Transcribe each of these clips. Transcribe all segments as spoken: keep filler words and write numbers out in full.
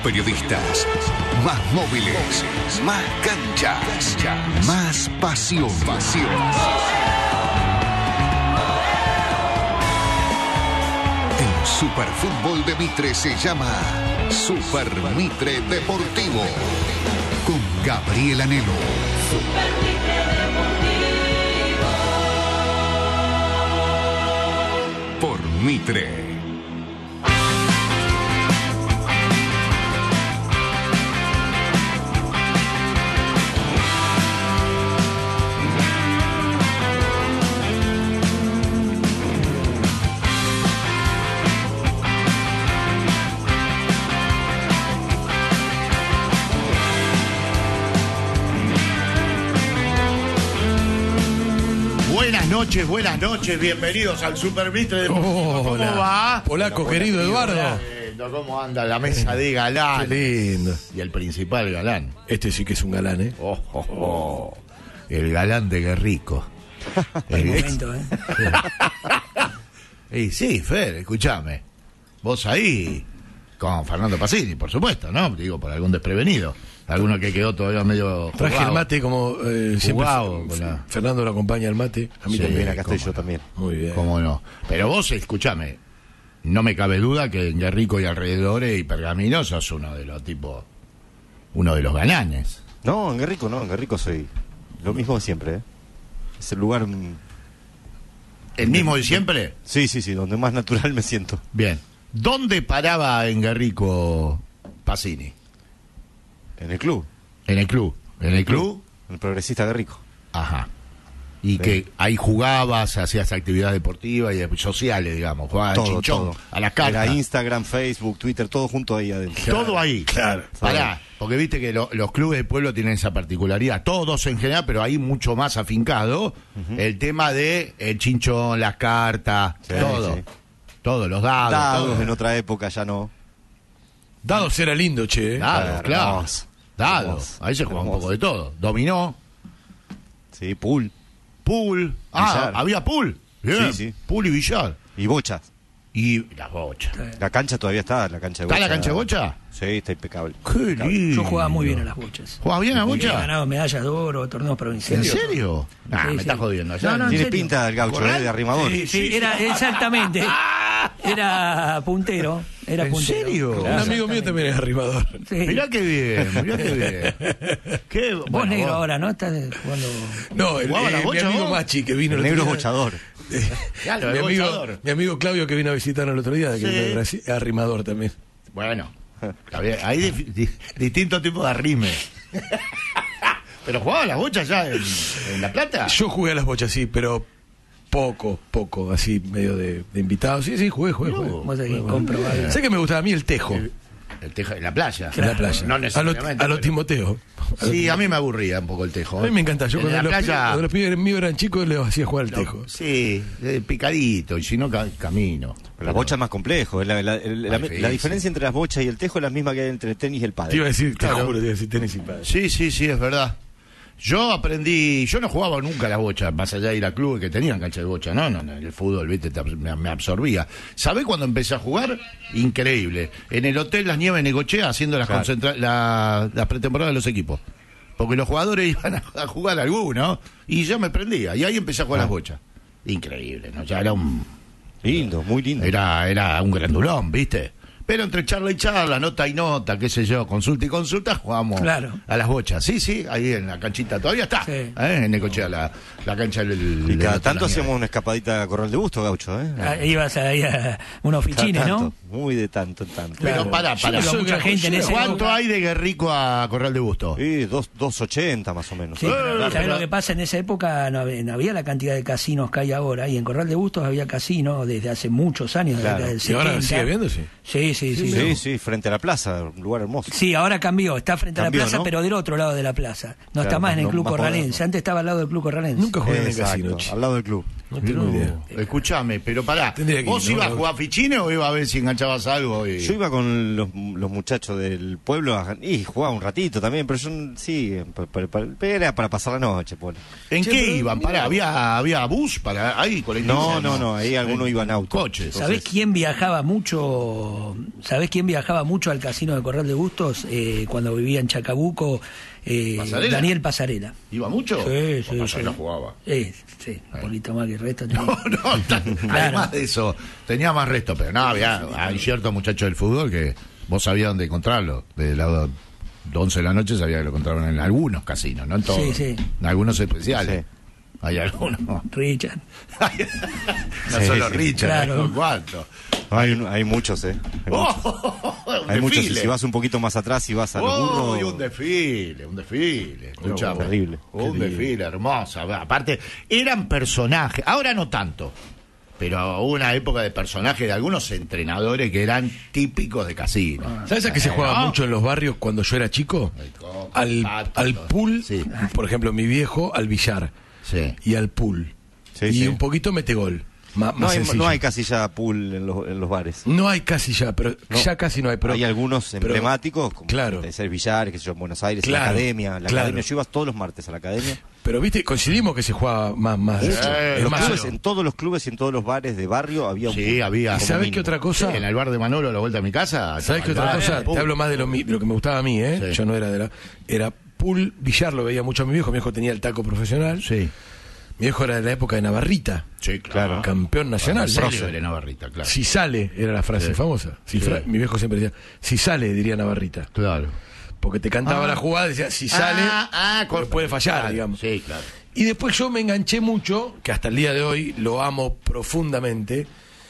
periodistas, más móviles, más canchas, más pasión. pasión. El Superfútbol de Mitre se llama Super Mitre Deportivo, con Gabriel Anelo. Super Mitre Deportivo. Por Mitre. Buenas noches, buenas noches, bienvenidos al Super Mitre de Oh, ¿Cómo hola. va? Polaco, Hola, querido amigo, Eduardo. hola, ¿Cómo anda la mesa de galán? Qué lindo. Y el principal galán. Este sí que es un galán, ¿eh? Oh, oh, oh. El galán de Guerrico. El momento, ¿eh? Y sí, Fer, escúchame. Vos ahí, con Fernando Pasini, por supuesto, ¿no? Digo, por algún desprevenido. Alguno que quedó todavía medio Traje jugado. el mate como eh, siempre. Jugado, F- con la- Fernando lo acompaña al mate. A mí Sí, también. Acá estoy cómo yo no. también. Muy bien. ¿Cómo no? Pero vos, escúchame, no me cabe duda que en Guerrico y alrededores y Pergamino sos uno de los tipos, uno de los galanes. No, en Guerrico no, en Guerrico soy lo mismo de siempre, ¿eh? Es el lugar... mm, ¿El mismo de siempre? Sí, sí, sí, donde más natural me siento. Bien. ¿Dónde paraba en Guerrico Pasini? En el club. En el club. ¿En el club? En el Progresista Guerrico. Ajá. Y Sí. que ahí jugabas, hacías actividades deportivas y de- sociales, digamos. Jugabas al Todo, chinchón, todo. a las cartas. Era Instagram, Facebook, Twitter, todo junto ahí adentro. Todo ahí. Claro. Pará, porque viste que lo- los clubes de pueblo tienen esa particularidad, todos en general, pero ahí mucho más afincado, el tema de el chinchón, las cartas, Sí, todo. sí. Todos, los dados. Dados todo. en otra época ya no. Dados era lindo, che. ¿eh? Dados, claro. Hermoso. Dados. Hermoso. Ahí se juega un Hermoso. poco de todo. Dominó, Sí, pool pool. Ah, Billar. había pool. Bien. Sí, sí. Pool y billar. y bochas. Y las bochas. La cancha todavía está, la cancha de ¿Está bocha. la cancha de bocha? Sí, está impecable. Qué lindo. Yo jugaba muy bien a las bochas. ¿Jugabas bien a He bocha? ganado medallas de oro, torneos ¿En provinciales. serio? Ah, Sí, me sí. estás jodiendo. No, no, ¿en Tiene serio? pinta del gaucho, ¿Corral? ¿eh? De arrimador. Sí, sí, era exactamente. Era puntero. Era ¿En puntero. serio? Un Claro. amigo mío también es arrimador. Sí. Mirá qué bien, mirá qué bien. Qué, Vos bueno, negro vos- ahora, ¿no? Estás jugando... No, el, ¿Jugaba eh, la mi bocha, amigo vos? Machi que vino El el negro otro es día. bochador. Claro, mi, el amigo, bochador. mi amigo Claudio que vino a visitarnos el otro día, que Sí. vino de Brasil, es arrimador también. Bueno, está bien. Hay dif- di- distintos tipos de arrime. Pero jugaba las bochas ya en, en La Plata. Yo jugué a las bochas, sí, pero poco, poco, así medio de, de invitado. Sí, sí, jugué, jugué, No, jugué. Vos tenés que Jugué, comprobar. jugué. ¿Sabés que me gustaba a mí el tejo? El tejo en la playa. En la playa. No a lo, necesariamente. a lo pero- Timoteo. A lo Sí, a mí me aburría un poco el tejo. A mí me encanta. Yo En cuando la los, playa. pibes, cuando los pibes míos eran chicos, les hacía jugar al tejo. Sí, eh, picadito, y si no, ca- camino. Pero la bocha es más complejo. es La, la- el- la- Más la difícil. diferencia entre las bochas y el tejo es la misma que hay entre el tenis y el pádel. Te iba a decir, te Claro. juro, te iba a decir tenis y padre. Sí, sí, sí, es verdad. Yo aprendí, yo no jugaba nunca a las bochas, más allá de ir a clubes que tenían cancha de bocha, no, no, no, el fútbol, viste, te abs- me, me absorbía. ¿Sabés cuándo empecé a jugar? Increíble. En el hotel Las Nieves Negochea haciendo las Claro. concentra- la, la pretemporada de los equipos. Porque los jugadores iban a, a jugar algunos y yo me prendía. Y ahí empecé a jugar a las bochas. Increíble, ¿no? Ya era un, Lindo, muy lindo. era, era un grandulón, ¿viste? Pero entre charla y charla, nota y nota, qué sé yo, consulta y consulta, jugamos Claro. a las bochas. Sí, sí, ahí en la canchita todavía está. Sí. ¿eh? En Necochea, la, la cancha del. Y del- cada del- tanto la hacíamos nieve. una escapadita a Corral de Busto, gaucho, ¿eh? Ah, ibas ahí a unos Cada fichines, tanto, ¿no? Muy de tanto en tanto. Pero Claro. pará, pará. Yo creo que mucha gente en ese ¿Cuánto época- hay de Guerrico a Corral de Busto? Sí, dos, dos ochenta más o menos. Sí, Eh, pero ¿sabés pero- lo que pasa? En esa época no había, no había la cantidad de casinos que hay ahora. Y en Corral de Bustos había casinos desde hace muchos años, Claro. desde el ¿Y ahora setenta. sigue habiendo? Sí. Sí, sí, sí. Sí, Sí, sí, frente a la plaza, un lugar hermoso. ahora cambió. Está frente Cambió, a la plaza, ¿no? pero del otro lado de la plaza. No está Claro, más en el no, Club más Corralense. moderno. Antes estaba al lado del Club Corralense. Nunca jugué en el Exacto, casino. che. al lado del club. No tengo idea. Escuchame, pero pará, Tendría que ir, ¿vos ¿no? ibas a jugar fichines o ibas a ver si enganchabas algo? Y... Yo iba con los, los muchachos del pueblo a- y jugaba un ratito también, pero yo sí, pa- pa- pa- era para pasar la noche. Pone. ¿En Che, qué pero iban? mira- Pará, ¿había, ¿había bus para ahí? colectivo? No, no, no, ahí algunos iban auto. Coches. ¿Sabés quién viajaba mucho? ¿Sabés quién viajaba mucho al casino de Corral de Bustos eh, cuando vivía en Chacabuco? Eh, ¿Pasarela? Daniel Pasarela. ¿Iba mucho? Sí, sí, O sí. no jugaba. Eh, sí, un poquito más que el resto. No, no, ta- además de eso, tenía más resto, pero no, había, hay ciertos muchachos del fútbol que vos sabías dónde encontrarlo. De las once de la noche sabía que lo encontraban en algunos casinos, no en todos. Sí, sí. En algunos especiales. Sí. Hay algunos. Richard. No Sí, solo sí. Richard, Claro. hay cuánto. Hay, un- hay muchos, ¿eh? Hay muchos. Oh, un Hay muchos, y desfile. si vas un poquito más atrás y vas a los Oh, burros... y un desfile, un desfile. Escuchame. terrible. Un Qué desfile hermoso. Aparte, eran personajes. Ahora no tanto. Pero hubo una época de personajes de algunos entrenadores que eran típicos de casino. ¿Sabes a qué se jugaba ¿no? mucho en los barrios cuando yo era chico? El coco, Al, pato, al todo. pool, Sí. por ejemplo, mi viejo al billar Sí. y al pool. Sí, y sí. un poquito metegol. Más, No más hay, sencillo. no hay casi ya pool en los, en los bares. No hay casi ya, pero No. ya casi no hay. Pero, hay algunos pero- emblemáticos, como claro. de ser Villar, que sé yo, en Buenos Aires, Claro, la academia. La claro. academia. Yo iba todos los martes a la academia. Pero viste, coincidimos que se jugaba más. más Sí. es Los más clubes, sano. en todos los clubes y en todos los bares de barrio había un Sí, pool. había. ¿Y como sabes mínimo. qué otra cosa? Sí, en el bar de Manolo a la vuelta de mi casa. ¿Sabes qué al otra bar, cosa? pum. Te hablo más de lo, mi- de lo que me gustaba a mí, ¿eh? Sí. Yo no era de la. Era pool, billar, lo veía mucho a mi viejo. Mi viejo tenía el taco profesional. Sí. Mi viejo era de la época de Navarrita, Sí, claro. campeón nacional. Celio de Navarrita, claro. Si sale, era la frase Sí. famosa. Si Sí. fra- Mi viejo siempre decía, si sale, diría Navarrita. Claro. Porque te cantaba Ah. la jugada, decía, si sale, Ah, ah, porque con- puede fallar, claro, digamos. Sí, claro. Y después yo me enganché mucho, que hasta el día de hoy lo amo profundamente,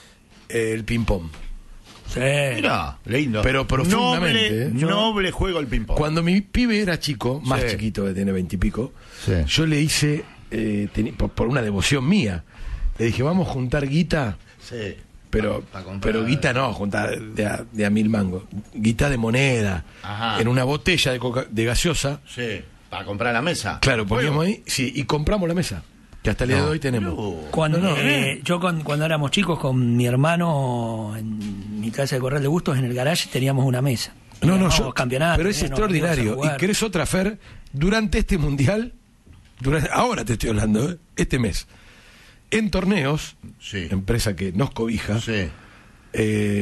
eh, el ping-pong. Sí. Mira, lindo. Pero profundamente, Noble, ¿eh? Yo- noble juego el ping-pong. Cuando mi pibe era chico, más Sí. chiquito, que tiene veintipico, Sí. yo le hice, eh, teni- por, por una devoción mía, le dije, vamos a juntar guita, Sí. pero, Pa- pa comprar- pero guita no, juntar de a, de a mil mangos, guita de moneda, Ajá. en una botella de, coca- de gaseosa, Sí. Para comprar la mesa. claro, poníamos Juego. ahí, sí, y compramos la mesa, que hasta el día de hoy tenemos. No. Cuando, No, no, eh, yo con- cuando éramos chicos con mi hermano en mi casa de Corral de Bustos, en el garage teníamos una mesa. No, no, Ganábamos yo, campeonatos, pero es eh, nos íbamos a extraordinario. ¿Y jugar. querés otra, Fer? Durante este mundial, durante, ahora te estoy hablando, ¿eh? Este mes, en torneos, Sí. empresa que nos cobija, Sí. eh,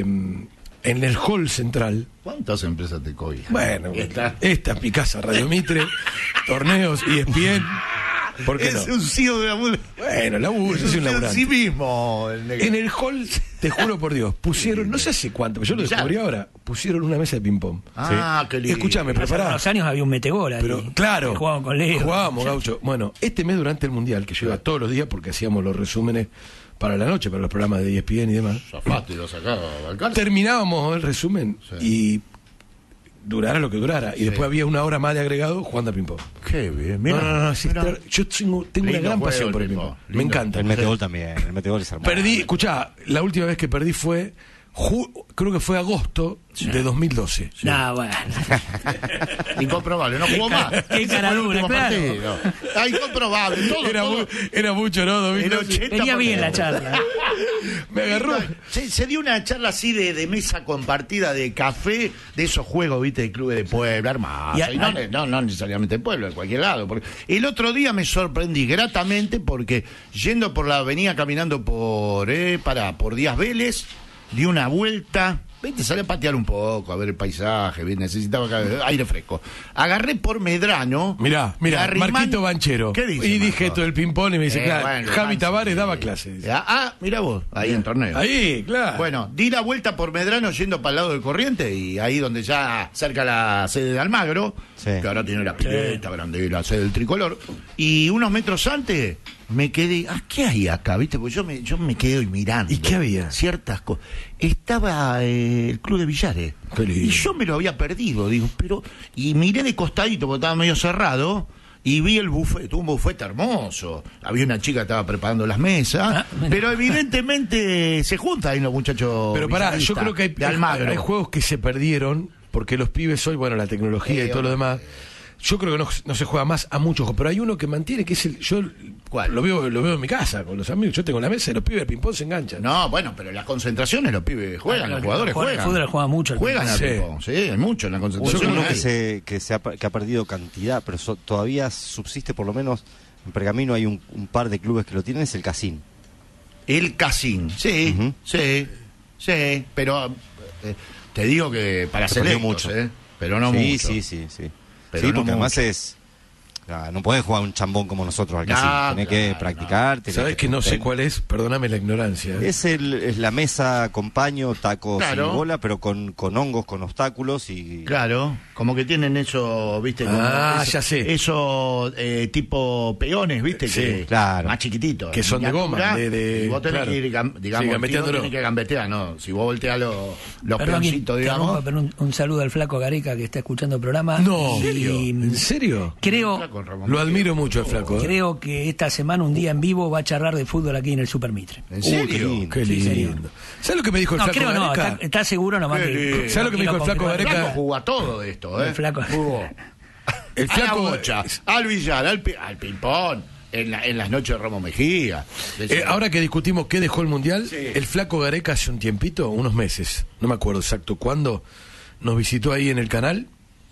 en el hall central, ¿Cuántas empresas te cobijan? bueno, Esta- esta es mi casa, Radio Mitre, torneos, E S P N, ¿por qué es no? un C E O de la mula. Bueno, laburo, yo Es soy un un laburante. sí mismo. El negro. En el hall, te juro por Dios, pusieron, no sé hace cuánto, pero yo lo Ya. descubrí ahora, pusieron una mesa de ping-pong. Ah, qué lindo. Escúchame, Hace prepará. unos años había un metegol ahí. Pero claro, que jugábamos con Leo. jugábamos, Gaucho. Bueno, este mes durante el Mundial, que yo iba todos los días porque hacíamos los resúmenes para la noche, para los programas de E S P N y demás, Zafaste y lo sacaba al cárcel. terminábamos el resumen Sí. y durara lo que durara. Y después había una hora más de agregado jugando a ping-pong. Qué bien. No, no, no, no, sí, Mira. ter- yo tengo, tengo una Lindo gran juego pasión el por el ping-pong. ping-pong. Me Lindo. encanta. El metegol también, el metegol es hermoso. Perdí, escuchá, la última vez que perdí fue, ju- creo que fue agosto de dos mil doce. Nah, bueno. Incomprobable, no jugó más. Qué cara Ese fue el dura, último claro. partido. Ah, incomprobable. Todo, Era, todo. mu- era mucho, ¿no? dos mil El doce. ochenta Venía bien la por ciento. charla. Me agarró. Se, se dio una charla así de, de mesa compartida de café, de esos juegos, viste, de clubes de Puebla, armados. Y a- Y no, no, no necesariamente de Puebla, de cualquier lado. Porque el otro día me sorprendí gratamente porque yendo por la avenida, caminando por, eh, para, por Díaz Vélez, di una vuelta. Viste, salí a patear un poco, a ver el paisaje, bien, necesitaba acá aire fresco. Agarré por Medrano. Mirá, mirá, Arrimán- Marquito Banchero. ¿Qué dice? Y dije Marco? todo el ping-pong y me dice, Eh, claro, bueno, Javi Banchi, Tavares sí. daba clases. Ah, ah, mira vos, ahí en torneo. Ahí, claro. Bueno, di la vuelta por Medrano yendo para el lado del Corriente y ahí donde ya cerca la sede de Almagro, Sí. que ahora tiene la pileta grande, la sede del tricolor, y unos metros antes me quedé, ah, ¿qué hay acá? ¿Viste? Porque yo me, yo me quedé hoy mirando. ¿Y qué había? Ciertas cosas. Estaba eh, el club de Villares. Qué lindo. Y yo me lo había perdido, digo, pero. Y miré de costadito porque estaba medio cerrado. Y vi el buffet, un buffet hermoso. Había una chica que estaba preparando las mesas. Ah, mira. pero evidentemente se juntan ahí los muchachos. Pero pará, yo villaristas creo que hay, de Almagro. hay juegos que se perdieron porque los pibes hoy, bueno, la tecnología y Eh, todo lo demás. yo creo que no, no se juega más a muchos, pero hay uno que mantiene, que es el, yo ¿Cuál? lo veo lo veo en mi casa con los amigos, yo tengo la mesa y los pibes de ping-pong se enganchan. No, bueno, pero en las concentraciones los pibes juegan, Ah, los los jugadores jugadores juegan. de fútbol juegan mucho al Juegan al ping-pong. ping-pong, sí, hay mucho en la Yo concentración. creo que, hay. se, que, se ha, que ha perdido cantidad, pero so- todavía subsiste, por lo menos en Pergamino hay un, un par de clubes que lo tienen, es el Casín. El Casín, sí, Ujú. sí, sí, pero eh, te digo que para Se perdió selectos, mucho. eh, pero no sí, mucho. sí, sí, sí. Pero sí, no porque además mucho. es... ah, no podés jugar un chambón como nosotros al No, Casín. Tenés que claro, practicar. tenés ¿Sabes que no sé ten- cuál es? Perdóname la ignorancia. ¿eh? Es, el, es la mesa con paño, tacos Claro. y bola, pero con, con hongos, con obstáculos y... Claro, como que tienen eso, viste, como Ah, eso- ya sé. Eso eh, tipo peones, viste, Sí, que claro. más chiquititos. Que son de miniatura, goma, de- de- y vos tenés claro. que ir, gam- digamos, Sí, el gambeteándolo. tipo tiene que gambetear, no, si vos volteás los, los Perdón, que peoncitos, te digamos. rompa, pero un, un saludo al flaco Gareca que está escuchando el programa. No, Y, ¿en serio? Creo, Con Ramón Lo Miguel. admiro mucho el flaco. ¿eh? creo que esta semana, un día en vivo, va a charlar de fútbol aquí en el Super Mitre. ¿En Uy, serio? qué lindo. Qué Sí, señor. lindo. ¿Sabes lo que me dijo el No, flaco creo no, Gareca? está, está seguro nomás Qué que... lindo. ¿Sabes lo que me dijo el flaco confirmar. El Gareca? flaco jugó a todo esto, ¿eh? El flaco. Jugó. El A la flaco bocha, al billar, al, pi- al ping-pong, en, la- en las noches de Romo Mejía. Eh, ahora que discutimos qué dejó el Mundial, Sí. el flaco Gareca hace un tiempito, unos meses, no me acuerdo exacto cuándo, nos visitó ahí en el canal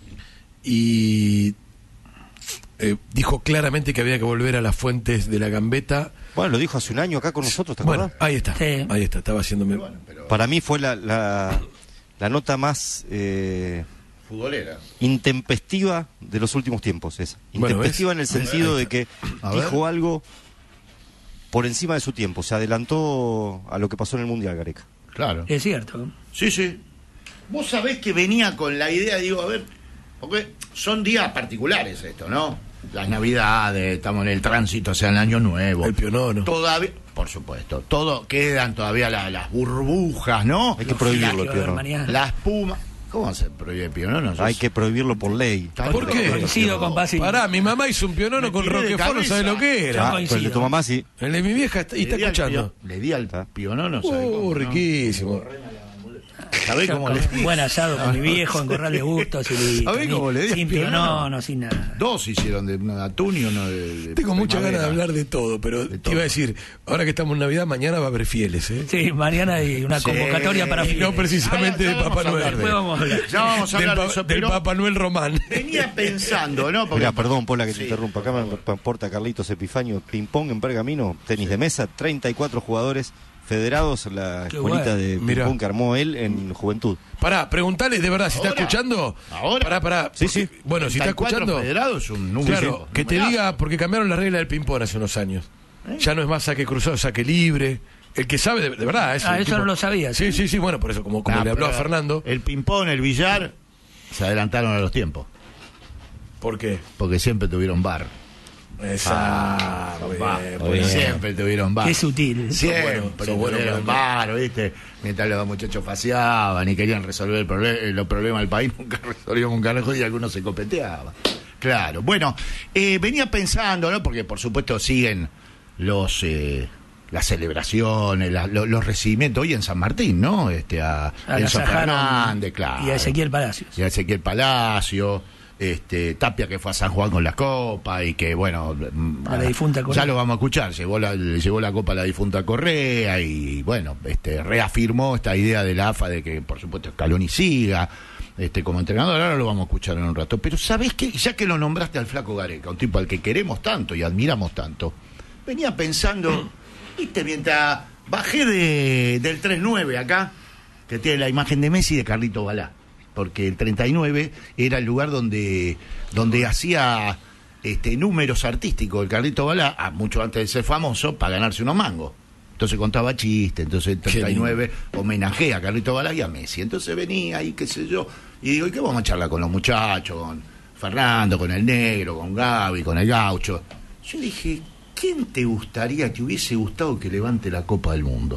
y eh, dijo claramente que había que volver a las fuentes de la gambeta. Bueno, lo dijo hace un año acá con nosotros, ¿te Bueno, acordás? ahí está, Sí. ahí está, estaba haciéndome... Para mí fue la, la, la nota más eh, Futbolera. intempestiva de los últimos tiempos, esa. Bueno, Intempestiva ¿ves? en el sentido de que A dijo ver. algo por encima de su tiempo, se adelantó a lo que pasó en el Mundial, Gareca. Claro. Es cierto. Sí, sí. Vos sabés que venía con la idea, digo, a ver, porque son días particulares esto, ¿no? Las Navidades, estamos en el tránsito hacia el Año Nuevo. El pionono. Todavía, por supuesto, todo quedan todavía la- las burbujas, ¿no? Hay que La prohibirlo, que el va a haber pionono. mañana. La espuma. ¿Cómo se prohíbe el pionono? Hay que prohibirlo por ley. ¿Por qué? Coincido con Pasi. Pará, mi mamá hizo un pionono Me con tiré de Roquefort, no sabés cabeza. lo que Yo era. Ah, coincido. pues el de tu mamá sí. El de mi vieja está, y está Le di al escuchando. pio- Le di al pionono, ¿sabés Uh, cómo, no? riquísimo. ¿Sabés Yo cómo con le di? un buen asado con mi viejo en Corral de Gustos y ¿Sabés cómo le di al sin pionono? pionono, sin nada. Dos hicieron de uno de atún y uno de, de Tengo muchas ganas de primavera. hablar de todo, pero te todo. iba a decir, ahora que estamos en Navidad, mañana va a haber fieles, ¿eh? Sí, mañana hay una Sí. convocatoria para Y no fieles. precisamente Ya- ya de vamos Papá a hablar Noel. de- Después vamos a hablar. Ya vamos a Del, hablar de pa- eso, del pero Papá Noel Román. venía pensando, ¿no? Porque- Mira, perdón, Pola, que te Sí. interrumpa. Acá me aporta Carlitos Epifanio. Ping-pong en Pergamino, tenis de mesa, treinta y cuatro jugadores federados, la Qué escuelita bueno. de Mirá. ping-pong que armó él en Juventud. Pará, preguntale de verdad si está ¿Ahora? escuchando. ¿Ahora? Pará, pará. Sí, porque- sí. Bueno, si está treinta y cuatro escuchando. federados es un número. Claro, que te numerazo. diga, porque cambiaron las reglas del ping-pong hace unos años. ¿Eh? Ya no es más saque cruzado, saque libre. El que sabe de, de verdad. Es Ah, el eso no lo sabía, Sí, sí. sí, sí, bueno, por eso, como, como Nah, le habló a pero Fernando. El ping-pong, el billar, se adelantaron a los tiempos. ¿Por qué? Porque siempre tuvieron bar. Esa. muy Va, bien, porque muy bien. siempre tuvieron bar. Qué sutil. Siempre Sos bueno, sos bueno tuvieron para bar, ¿viste? Mientras los muchachos faseaban y querían resolver el proble- los problemas del país, nunca resolvían un carajo y algunos se copeteaban. Claro. Bueno, eh, venía pensando, ¿no? Porque por supuesto siguen los... Eh, las celebraciones, la- lo- los recibimientos hoy en San Martín, ¿no? Este, a, A Enzo la Sajaro Fernández, claro. y a Ezequiel Palacios. Y a Ezequiel Palacio, este, Tapia que fue a San Juan con la copa y que, bueno, mm, A la difunta Correa. ya lo vamos a escuchar, llevó la, le llevó la copa a la difunta Correa y, bueno, este, reafirmó esta idea de la A F A de que, por supuesto, Scaloni siga este, como entrenador. Ahora lo vamos a escuchar en un rato. Pero, ¿sabés qué? Ya que lo nombraste al flaco Gareca, un tipo al que queremos tanto y admiramos tanto, venía pensando, viste, mientras bajé de, del tres nueve acá, que tiene la imagen de Messi y de Carlito Balá, porque el treinta y nueve era el lugar donde, donde hacía este, números artísticos el Carlito Balá, a- mucho antes de ser famoso, para ganarse unos mangos. Entonces contaba chistes, entonces el treinta y nueve homenajea a Carlito Balá y a Messi. Entonces venía y qué sé yo, y digo, ¿y qué vamos a charlar con los muchachos, con Fernando, con el Negro, con Gaby, con el Gaucho? Yo dije, ¿quién te gustaría, te hubiese gustado que levante la Copa del Mundo?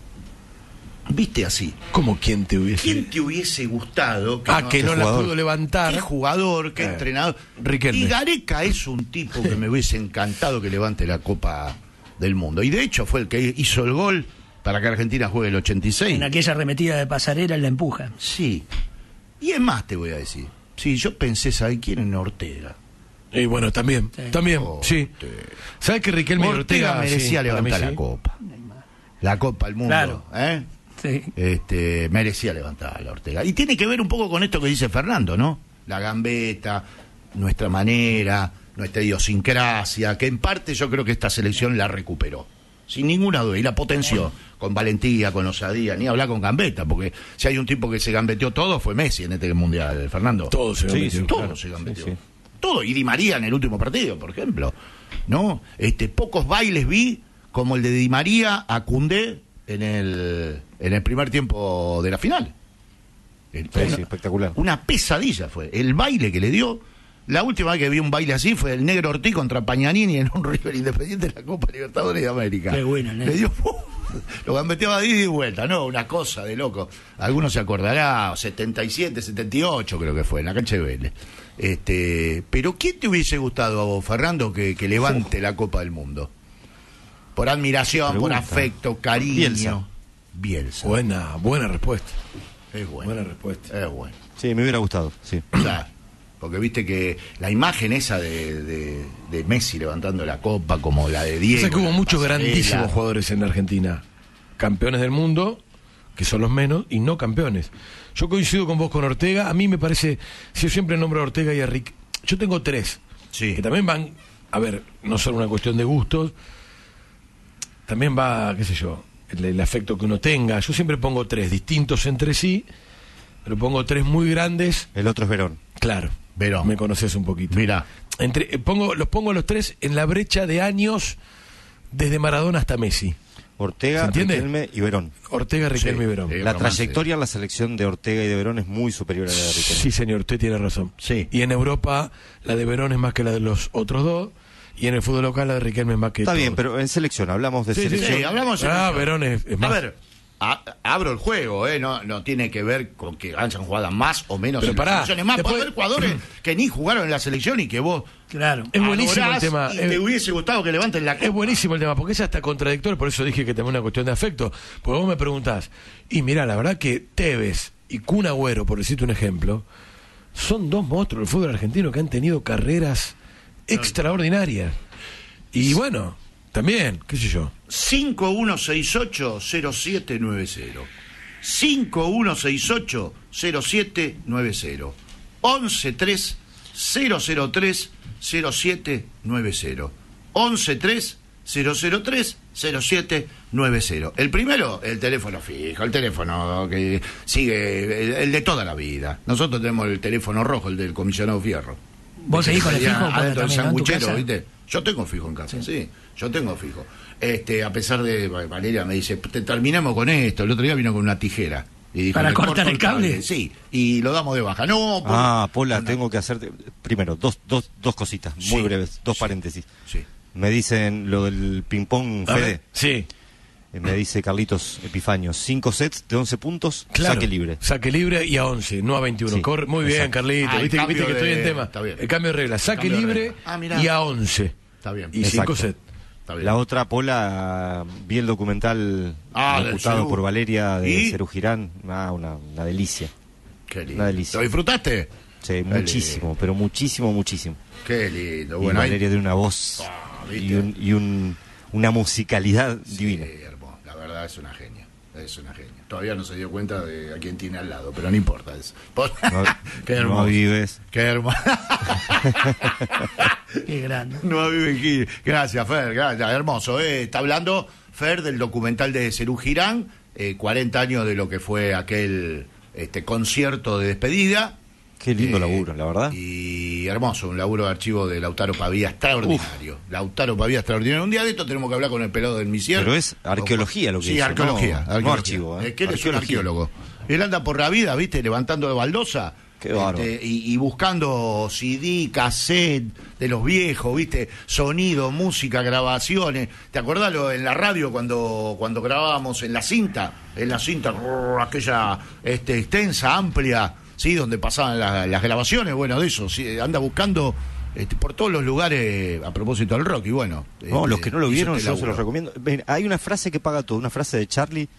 ¿Viste así? ¿Cómo quién te hubiese? ¿Quién te hubiese gustado? Ah, que no la jugador? pudo levantar. ¿Qué jugador? ¿Qué Eh, entrenador? Riquelme. Y Gareca es un tipo que me hubiese encantado que levante la Copa del Mundo. Y de hecho fue el que hizo el gol para que Argentina juegue el ochenta y seis. En aquella arremetida de pasarela él la empuja. Sí. Y es más te voy a decir. Sí, yo pensé, ¿sabes quién? En Ortega. Y bueno, también, Sí. también, Oh, sí. sí. ¿Sabes que Riquelme y Ortega, Ortega merecía sí, levantar para mí la sí? copa. La Copa del Mundo. Claro. ¿eh? Sí. Este, merecía levantar la Ortega. Y tiene que ver un poco con esto que dice Fernando, ¿no? La gambeta, nuestra manera, nuestra idiosincrasia, que en parte yo creo que esta selección la recuperó. Sin ninguna duda. Y la potenció. Con valentía, con osadía. Ni hablar con gambeta, porque si hay un tipo que se gambeteó todo, fue Messi en este mundial, Fernando. Todo se Sí, metió. sí, Todo claro. se gambeteó. Sí, sí. Todo. Y Di María en el último partido, por ejemplo. ¿No? Este, pocos bailes vi como el de Di María a Koundé en el, en el primer tiempo de la final. El- Sí, una, sí, espectacular. una pesadilla fue. El baile que le dio. La última vez que vi un baile así fue el Negro Ortiz contra Pañanini en un River Independiente de la Copa Libertadores de América. Qué bueno, el Negro. Le dio, lo gambeteaba de ida y vuelta, ¿no? Una cosa de loco. Algunos se acordará, setenta y siete, setenta y ocho creo que fue, en la cancha de Vélez. Este, pero ¿quién te hubiese gustado a vos, Fernando, que, que levante la Copa del Mundo? Por admiración, por Pregunta. afecto, cariño. Bielsa. Bielsa. Buena, buena respuesta. Es bueno. Buena respuesta. Es bueno. Sí, me hubiera gustado, sí. O sea, porque viste que la imagen esa de, de, de Messi levantando la copa, como la de Diego. O sea que hubo la muchos pasarela. grandísimos jugadores en Argentina. Campeones del mundo, que son los menos, y no campeones. Yo coincido con vos con Ortega. A mí me parece, si yo siempre nombro a Ortega y a Rick. Yo tengo tres. Sí. Que también van, a ver, no solo una cuestión de gustos, también va, qué sé yo, el, el afecto que uno tenga. Yo siempre pongo tres, distintos entre sí, pero pongo tres muy grandes. El otro es Verón. Claro, Verón. me conoces un poquito. Mira, Entre, eh, pongo, los pongo los tres en la brecha de años desde Maradona hasta Messi. Ortega, ¿Se entiende? Riquelme y Verón. Ortega, Riquelme Sí, y Verón. sí. La romance. trayectoria en la selección de Ortega y de Verón es muy superior a la de Riquelme. Sí, señor, usted tiene razón. Sí. Y en Europa la de Verón es más que la de los otros dos, y en el fútbol local la de Riquelme es más que Está todos. bien, pero en selección, hablamos de Sí, sí, selección. sí, hablamos de Ah, selección. Verón es, es más. a ver, a- abro el juego, ¿eh? No, no tiene que ver con que hayan jugado más o menos Pero en pará, la selección. Es más, después- puede haber jugadores que ni jugaron en la selección y que vos Claro. Es buenísimo adorás el tema. y Es- te hubiese gustado que levanten la Es copa. buenísimo el tema, porque es hasta contradictorio, por eso dije que también es una cuestión de afecto. Porque vos me preguntás, y mira, la verdad que Tevez y Kun Agüero, por decirte un ejemplo, son dos monstruos del fútbol argentino que han tenido carreras extraordinarias. Y bueno, también, qué sé yo. cinco uno seis ocho cero siete nueve cero cinco uno seis ocho cero siete nueve cero once tres cero cero tres cero siete nueve cero once tres cero cero tres cero siete nueve cero. El primero, el teléfono fijo, el teléfono que sigue, el, el de toda la vida. Nosotros tenemos el teléfono rojo, el del comisionado Fierro. ¿Vos seguís con el Allá fijo? Porque adentro del también, ¿no? ¿En tu sanguchero, casa? ¿viste? Yo tengo fijo en casa, sí. Yo tengo fijo. Este, a pesar de Valeria me dice, te terminamos con esto. El otro día vino con una tijera. Y dijo, ¿Para "Le cortar corto el cable?" Sí, y lo damos de baja. No, por- Ah, Pola, una- tengo que hacerte. Primero, dos, dos, dos cositas muy Sí, breves, dos sí. paréntesis. Sí. Me dicen lo del ping-pong A Fede. ver, sí, Eh, Me dice Carlitos Epifanio. Cinco sets de once puntos, claro. saque libre. Saque libre y a once, no a veintiuno. Sí, Corre, muy bien, exacto. Carlito. Ah, el viste, cambio viste que estoy de- en tema. está bien. El cambio de regla. Saque cambio de libre regla. Ah, mirá. y a once. Está bien. Y Exacto. cinco sets. Está bien. La otra, Pola, vi el documental Ah, del ejecutado Cerú. por Valeria de ¿Y? Cerú Girán. Ah, una, una delicia. Qué lindo. una delicia. ¿Lo disfrutaste? Sí, Qué muchísimo, pero muchísimo, muchísimo. Qué lindo. Y Bueno, ahí- Valeria tiene una voz Ah, y, ¿viste? un, y un- una musicalidad divina. Sí, hermoso. La verdad es una genia. Es una genia. Todavía no se dio cuenta de a quién tiene al lado, pero no importa eso. Por- No, Qué no hermoso. vives. Qué hermoso. Qué grande. No vive aquí. Gracias, Fer. Gracias. Hermoso. Eh. Está hablando Fer del documental de Cerú Girán, eh, cuarenta años de lo que fue aquel este concierto de despedida. Qué lindo Eh, laburo, la verdad. Y hermoso, un laburo de archivo de Lautaro Pavía extraordinario. Lautaro Pavía extraordinario. Un día de esto tenemos que hablar con el pelado del Misier. Pero es arqueología lo que Sí, hizo, arqueología, no- no arqueología. archivo, ¿eh? Es que él es un Arqueología. arqueólogo. Él anda por la vida, ¿viste? Levantando de baldosa. Qué bárbaro. Este, y, y buscando C D, cassette de los viejos, ¿viste? Sonido, música, grabaciones. ¿Te acordás lo, en la radio cuando, cuando grabábamos en la cinta? En la cinta, rrr, aquella este, extensa, amplia, ¿sí? Donde pasaban la- las grabaciones. Bueno, de eso, ¿sí? Anda buscando este, por todos los lugares a propósito del rock. Y bueno. No, este, los que no lo hizo vieron, este yo se laburo. los recomiendo. Ven, hay una frase que paga todo, una frase de Charlie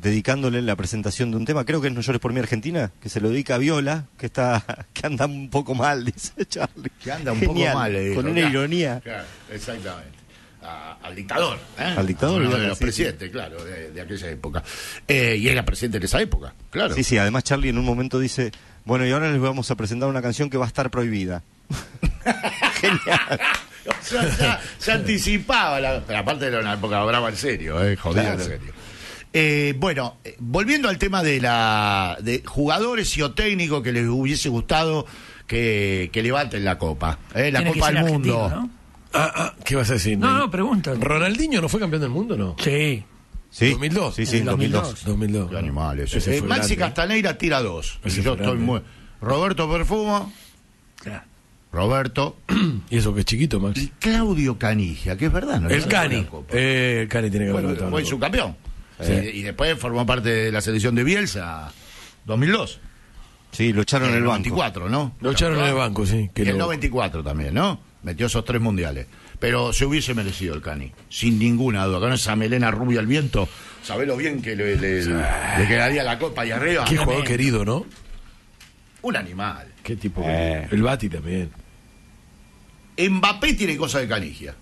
dedicándole la presentación de un tema, creo que es No llores por mí Argentina, que se lo dedica a Viola, que está que anda un poco mal, dice Charlie. Que anda un Genial, poco mal, le dijo, con una claro, ironía. Claro, exactamente. A- al dictador. ¿eh? Al dictador, Uno de Viola, los sí, presidentes, claro, de, de aquella época. Eh, y era presidente de esa época, claro. Sí, sí, además Charlie en un momento dice, bueno, y ahora les vamos a presentar una canción que va a estar prohibida. Genial. O sea, ya, se anticipaba, la, pero aparte era una época brava en serio, eh, jodida Claro. en serio. Eh, bueno, eh, volviendo al tema de la de jugadores y o técnicos que les hubiese gustado que, que levanten la copa, eh, la Tiene que Copa ser del Mundo. argentino, ¿no? Ah, ah, ¿qué vas a decir? No, no, pregunta. ¿Ronaldinho no fue campeón del mundo, no? Sí. ¿Sí? ¿dos mil dos? Sí, sí, En dos mil dos. dos mil dos. Qué animales. Ese Eh, fue Maxi grande. Castaneira tira dos. Ese Yo fue estoy grande. muy. Roberto Perfumo, Claro. Roberto Y eso que es chiquito, y Max. Claudio Canigia, que es verdad, ¿no? El No Cani. la Copa. Eh, el Cani tiene que haber Fue, levantado fue la su copa. campeón. Sí. Y, y después formó parte de la selección de Bielsa, dos mil dos. Sí, lo echaron en el banco. noventa y cuatro, ¿no? Lo echaron en el banco, sí. Que Que el lo- noventa y cuatro también, ¿no? Metió esos tres mundiales. Pero se hubiese merecido el Cani, sin ninguna duda. Con esa melena rubia al viento, sabelo bien que le, le- le quedaría la copa ahí arriba. Qué jugador querido, ¿no? Un animal. Qué tipo. Eh. El Bati también. Mbappé tiene cosas de Canigia.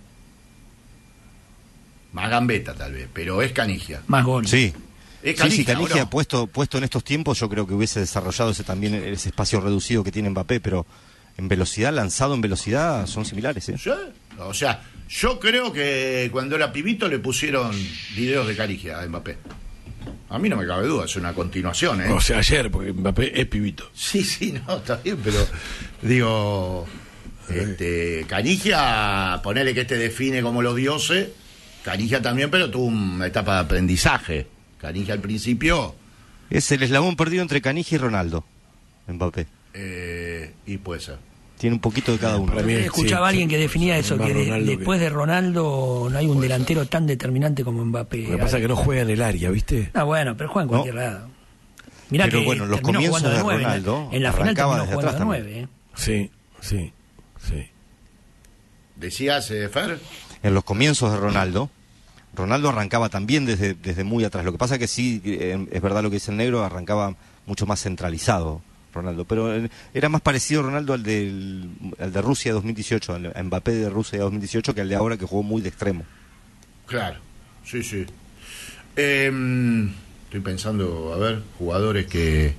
Más gambeta tal vez, pero es Canigia. Más gol. Sí. Es Sí, sí, Canigia, ¿o Canigia no? puesto, puesto en estos tiempos, yo creo que hubiese desarrollado ese también ese espacio reducido que tiene Mbappé, pero en velocidad, lanzado en velocidad, son similares, ¿eh? Sí. O sea, yo creo que cuando era pibito le pusieron videos de Canigia a Mbappé. A mí no me cabe duda, es una continuación, ¿eh? O sea, ayer, porque Mbappé es pibito. Sí, sí, no, está bien, pero digo, este, Canigia, ponele que este define como los dioses, Canigia también, pero tuvo una etapa de aprendizaje. Canigia al principio, Es el eslabón perdido entre Canigia y Ronaldo, Mbappé. eh, y puede ser. Tiene un poquito de cada uno. Para mí- Escuchaba sí, a alguien sí, que definía sí, eso, más que de- Ronaldo que- después de Ronaldo no hay un delantero tan determinante como Mbappé. Lo que pasa es que no juega en el área, ¿viste? Ah, bueno, pero juega en No. cualquier lado. Mirá Pero que bueno, los terminó comienzos jugando de nueve, Ronaldo en la final arrancaba terminó desde jugando atrás de nueve, ¿eh? Sí, sí, sí. ¿Decías, eh, Fer? En los comienzos de Ronaldo, Ronaldo arrancaba también desde, desde muy atrás. Lo que pasa es que sí, eh, es verdad lo que dice el negro, arrancaba mucho más centralizado Ronaldo. Pero eh, era más parecido Ronaldo al, del, al de Rusia dos mil dieciocho, al a Mbappé de Rusia dos mil dieciocho, que al de ahora que jugó muy de extremo. Claro, sí, sí. Eh, estoy pensando, a ver, jugadores que...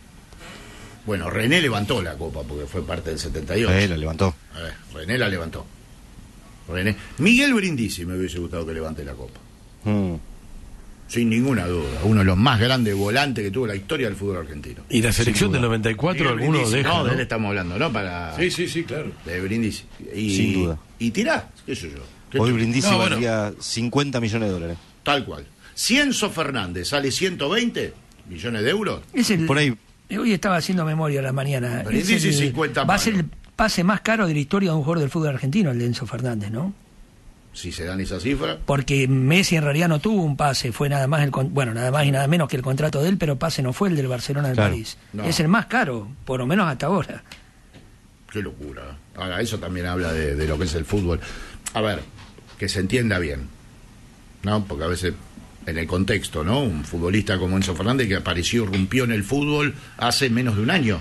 Bueno, René levantó la copa porque fue parte del setenta y ocho. Eh, la levantó. A ver, René la levantó. René. Miguel Brindisi me hubiese gustado que levante la copa. Mm. Sin ninguna duda. Uno de los más grandes volantes que tuvo la historia del fútbol argentino. Y la selección Sin del duda. noventa y cuatro, Miguel algunos Brindisi, dejan, No, ¿no? de él estamos hablando, ¿no? Para... Sí, sí, sí, claro. De Brindisi. Y, Sin duda. Y tirá, qué sé yo. ¿Qué Hoy sé yo? Brindisi No, bueno. valía cincuenta millones de dólares. Tal cual. Cienzo Fernández sale ciento veinte millones de euros. Es el, Por ahí. Hoy estaba haciendo memoria a la mañana. Pero Es dice el- cincuenta va a ser palos. el pase más caro de la historia de un jugador del fútbol argentino, el de Enzo Fernández, ¿no? Si se dan esa cifra. Porque Messi en realidad no tuvo un pase, fue nada más el con- bueno, nada más y nada menos que el contrato de él, pero pase no fue el del Barcelona del Claro. París. No. Es el más caro, por lo menos hasta ahora. Qué locura. Ahora, eso también habla de, de lo que es el fútbol. A ver, que se entienda bien, ¿no? Porque a veces, en el contexto, ¿no? Un futbolista como Enzo Fernández que apareció, rompió en el fútbol hace menos de un año.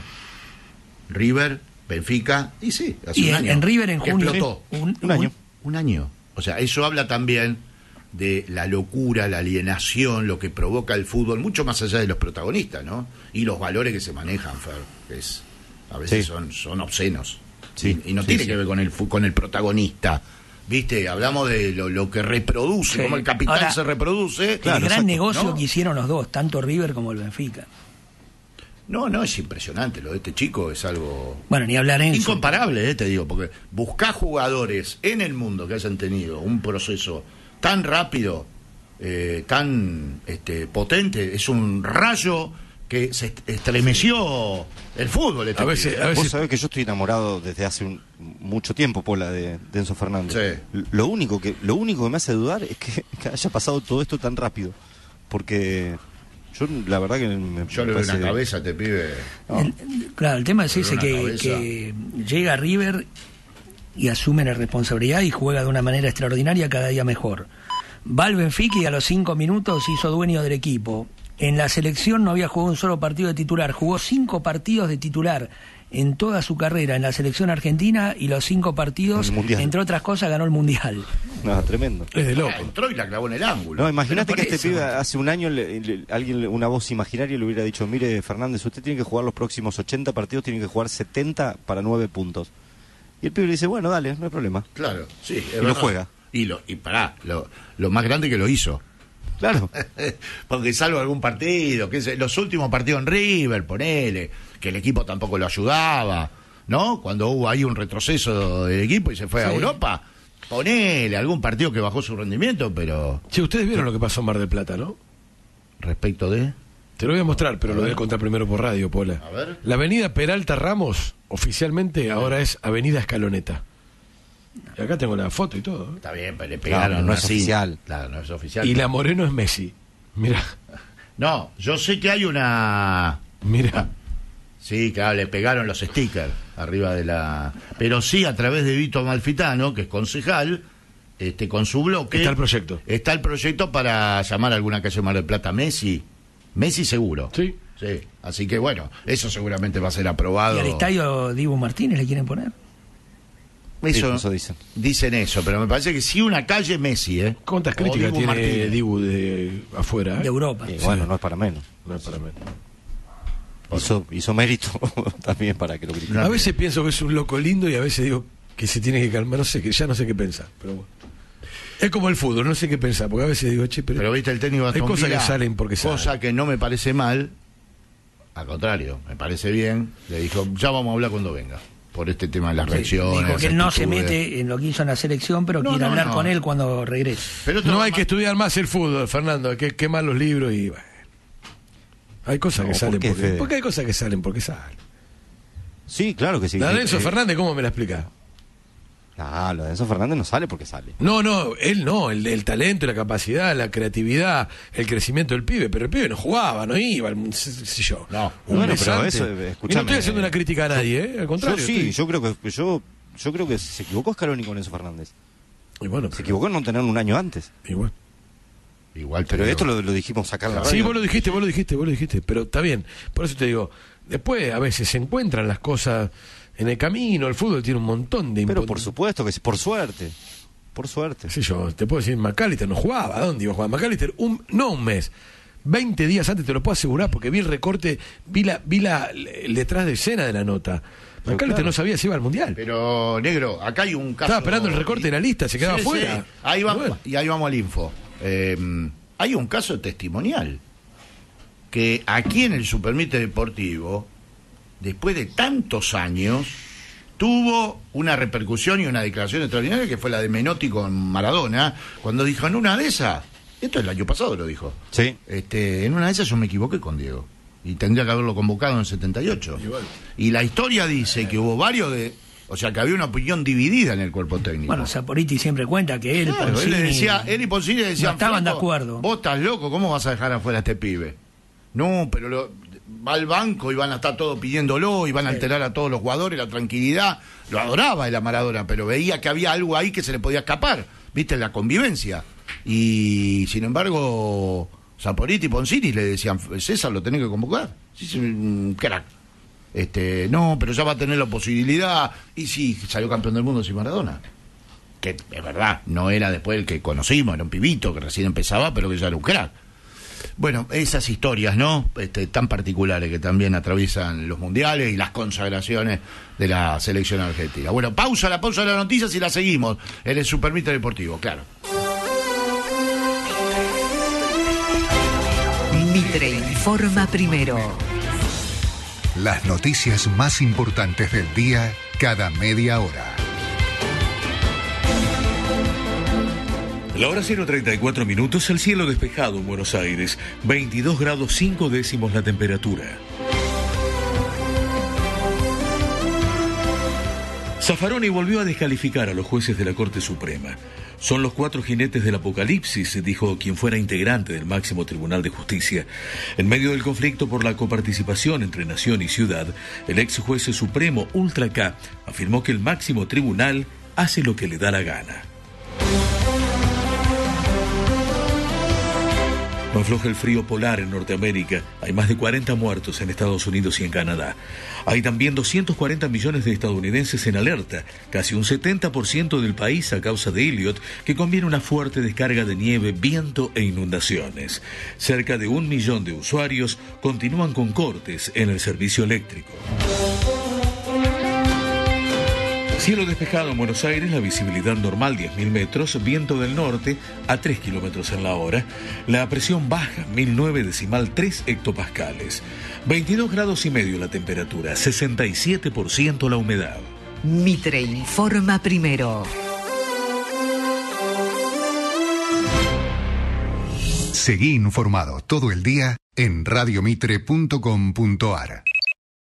River, Benfica, y sí, hace Y un en, año. en River en Que junio explotó. un, Un año. Un año. O sea, eso habla también de la locura, la alienación, lo que provoca el fútbol, mucho más allá de los protagonistas, ¿no? Y los valores que se manejan, Fer, que es, a veces Sí. son, son obscenos. Sí, Y, y no sí, tiene sí. que ver con el fu- con el protagonista. ¿Viste? Hablamos de lo, lo que reproduce, Sí. cómo el capital Ahora, se reproduce. el Claro, gran exacto. negocio ¿No? que hicieron los dos, tanto River como el Benfica. No, no, es impresionante. Lo de este chico es algo Bueno, ni hablar en incomparable, eh, te digo, porque buscar jugadores en el mundo que hayan tenido un proceso tan rápido, eh, tan este, potente, es un rayo que se est- estremeció el fútbol. Este A veces, pibe. a Vos veces sabés que yo estoy enamorado desde hace un- mucho tiempo, Pola, de, de Enzo Fernández. Sí. L- Lo único que lo único que me hace dudar es que, que haya pasado todo esto tan rápido. Porque yo, la verdad que me Yo le doy parece- una cabeza a este pibe. El- claro, el tema es Pero ese, una que, cabeza. que llega River y asume la responsabilidad y juega de una manera extraordinaria cada día mejor. Va al Benfica y a los cinco minutos se hizo dueño del equipo. En la selección no había jugado un solo partido de titular, jugó cinco partidos de titular en toda su carrera en la selección argentina y los cinco partidos, entre otras cosas, ganó el Mundial. No, tremendo. Es de loco. Ah, entró y la clavó en el ángulo. No, imagínate que Pero por este eso, pibe hace un año le- le- alguien, una voz imaginaria le hubiera dicho, mire Fernández, usted tiene que jugar los próximos ochenta partidos, tiene que jugar setenta para nueve puntos. Y el pibe le dice, bueno, dale, no hay problema. Claro, sí. es Y lo verdad. juega. Y, lo, y pará, lo, lo más grande que lo hizo. Claro. Porque salvo algún partido, que es, los últimos partidos en River, ponele, que el equipo tampoco lo ayudaba, ¿no? Cuando hubo ahí un retroceso del equipo y se fue a Sí. Europa, ponele algún partido que bajó su rendimiento, pero Che, ustedes vieron lo que pasó en Mar del Plata, ¿no? respecto de... Te lo voy a mostrar, pero lo voy a contar primero por radio, Pola. A ver. La avenida Peralta Ramos, oficialmente, ahora es Avenida Escaloneta. Y acá tengo la foto y todo. ¿eh? Está bien, pero le pegaron no, no es así. oficial. Claro, no es oficial. Y la Moreno es Messi. Mira, No, yo sé que hay una... mira. Sí, claro, le pegaron los stickers arriba de la... Pero sí, a través de Vito Amalfitano, que es concejal, este, con su bloque... Está el proyecto. Está el proyecto para llamar a alguna calle de Mar del Plata Messi. Messi seguro. Sí. Sí, así que bueno, eso seguramente va a ser aprobado. ¿Y al estadio Dibu Martínez le quieren poner? Eso, Sí, eso dicen. Dicen eso, pero me parece que sí una calle Messi, ¿eh? ¿Cuántas O críticas Dibu tiene Martínez. Dibu de afuera? De eh? Europa. Y bueno, no es para menos. No es para menos. Hizo, hizo mérito también para que lo critiquen. A veces pienso que es un loco lindo y a veces digo que se tiene que calmar. No sé, que ya no sé qué pensar. Pero bueno. Es como el fútbol, no sé qué pensar. Porque a veces digo, che, pero. Pero viste el técnico hay Aston cosas Villa, que salen porque salen. cosa que no me parece mal, al contrario, me parece bien. Le dijo, ya vamos a hablar cuando venga, por este tema de las reacciones. Dijo que él no se actitudes. mete en lo que hizo en la selección, pero No, quiere no, hablar no. con él cuando regrese. Pero esto No va hay más- que estudiar más el fútbol, Fernando. Hay que quemar los libros y. Bueno. Hay cosas No, que salen ¿por qué, porque. Fede? Porque hay cosas que salen porque salen. Sí, claro que sí. La de Enzo Eh, Fernández, ¿cómo me la explica? Ah, lo de Enzo Fernández no sale porque sale. No, no, él no, el, el talento, la capacidad, la creatividad, el crecimiento del pibe, pero el pibe no jugaba, no iba, al- sé, sé yo. No. Un Bueno, mes pero antes. eso, eh, Y no escúchame, estoy haciendo una crítica a nadie, ¿eh? Al contrario. Yo sí, estoy- yo creo que yo, yo creo que se equivocó Scaloni con Enzo Fernández. Y bueno, Se pero- equivocó en no tener un año antes. y bueno. Igual, Pero te esto digo, lo, lo dijimos acá en la radio. Sí, vos lo dijiste, vos lo dijiste, vos lo dijiste, pero está bien. Por eso te digo, después a veces se encuentran las cosas en el camino, el fútbol tiene un montón de Pero impon- por supuesto que sí, por suerte. Por suerte. qué sé yo, te puedo decir, McAllister no jugaba, ¿a dónde iba a jugar? McAllister, un, no un mes, veinte días antes te lo puedo asegurar, porque vi el recorte, vi la, vi la, el detrás de escena de la nota. Pero McAllister claro. no sabía si iba al Mundial. Pero, negro, acá hay un caso... Estaba esperando el recorte de la lista, se quedaba Sí, fuera. sí. Ahí vamos, Bueno. y ahí vamos al info. Eh, hay un caso testimonial que aquí en el Supermite Deportivo, después de tantos años, tuvo una repercusión y una declaración extraordinaria, que fue la de Menotti con Maradona, cuando dijo, en una de esas, esto el año pasado lo dijo, Sí. este, en una de esas yo me equivoqué con Diego y tendría que haberlo convocado en el setenta y ocho. Igual. Y la historia dice que hubo varios de, o sea, que había una opinión dividida en el cuerpo técnico. Bueno, Saporiti siempre cuenta que él, Claro, él, Pancini, le decía, él y Poncini le decían, no estaban de "Flaco, acuerdo". Vos estás loco, ¿cómo vas a dejar afuera a este pibe? No, pero lo- va al banco y van a estar todos pidiéndolo y van a alterar a todos los jugadores, la tranquilidad. Lo adoraba el Maradona, pero veía que había algo ahí que se le podía escapar, ¿viste? La convivencia. Y sin embargo, Saporiti y Poncini le decían, César, lo tenés que convocar. Sí, sí, un crack. Este, no, pero ya va a tener la posibilidad. Y sí, salió campeón del mundo sin Maradona. Que es verdad, no era después el que conocimos, era un pibito que recién empezaba, pero que ya era un crack. Bueno, esas historias, ¿no? Este, tan particulares que también atraviesan los mundiales y las consagraciones de la selección argentina. Bueno, pausa, la pausa de las noticias y la seguimos en el Supermite Deportivo, claro. Mitre informa primero. Las noticias más importantes del día cada media hora. La hora cero treinta y cuatro minutos, el cielo despejado en Buenos Aires, veintidós grados cinco décimos la temperatura. Zaffaroni volvió a descalificar a los jueces de la Corte Suprema. Son los cuatro jinetes del apocalipsis, dijo quien fuera integrante del máximo Tribunal de Justicia. En medio del conflicto por la coparticipación entre nación y ciudad, el ex juez supremo Ultra K afirmó que el máximo tribunal hace lo que le da la gana. No afloja el frío polar en Norteamérica. Hay más de cuarenta muertos en Estados Unidos y en Canadá. Hay también doscientos cuarenta millones de estadounidenses en alerta, casi un setenta por ciento del país a causa de Elliot, que conviene una fuerte descarga de nieve, viento e inundaciones. Cerca de un millón de usuarios continúan con cortes en el servicio eléctrico. Cielo despejado en Buenos Aires, la visibilidad normal diez mil metros, viento del norte a tres kilómetros en la hora, la presión baja mil nueve decimal tres hectopascales, veintidós grados y medio la temperatura, sesenta y siete por ciento la humedad. Mitre informa primero. Seguí informado todo el día en radio mitre punto com punto a r.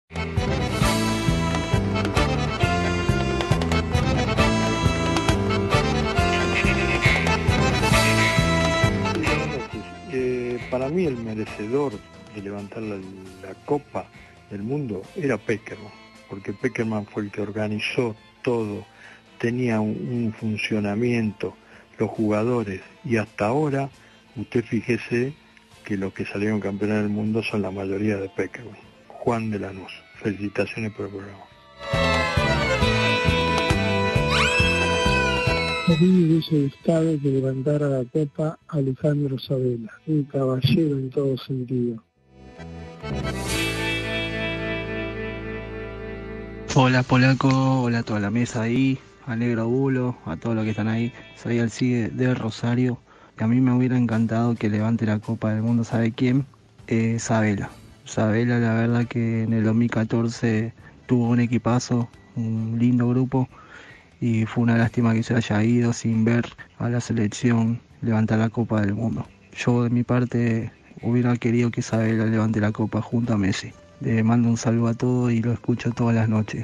Para mí el merecedor de levantar la, la Copa del Mundo era Peckerman, porque Peckerman fue el que organizó todo, tenía un, un funcionamiento, los jugadores, y hasta ahora, usted fíjese que los que salieron campeones del mundo son la mayoría de Peckerman. Juan de Lanús, felicitaciones por el programa. A mí me hubiese gustado que levantara la copa Alejandro Sabela, un caballero en todo sentido. Hola Polaco, hola a toda la mesa ahí, a Negro Bulo, a todos los que están ahí. Soy Alcide de Rosario, que a mí me hubiera encantado que levante la Copa del Mundo, ¿sabe quién? Eh, Sabela. Sabela, la verdad que en el dos mil catorce tuvo un equipazo, un lindo grupo. Y fue una lástima que se haya ido sin ver a la selección levantar la Copa del Mundo. Yo de mi parte hubiera querido que Isabela levante la Copa junto a Messi. Le mando un saludo a todos y lo escucho todas las noches.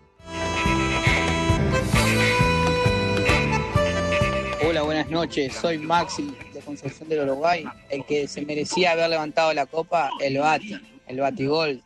Hola, buenas noches. Soy Maxi de Concepción del Uruguay. El que se merecía haber levantado la Copa, el Bati, el Batigol.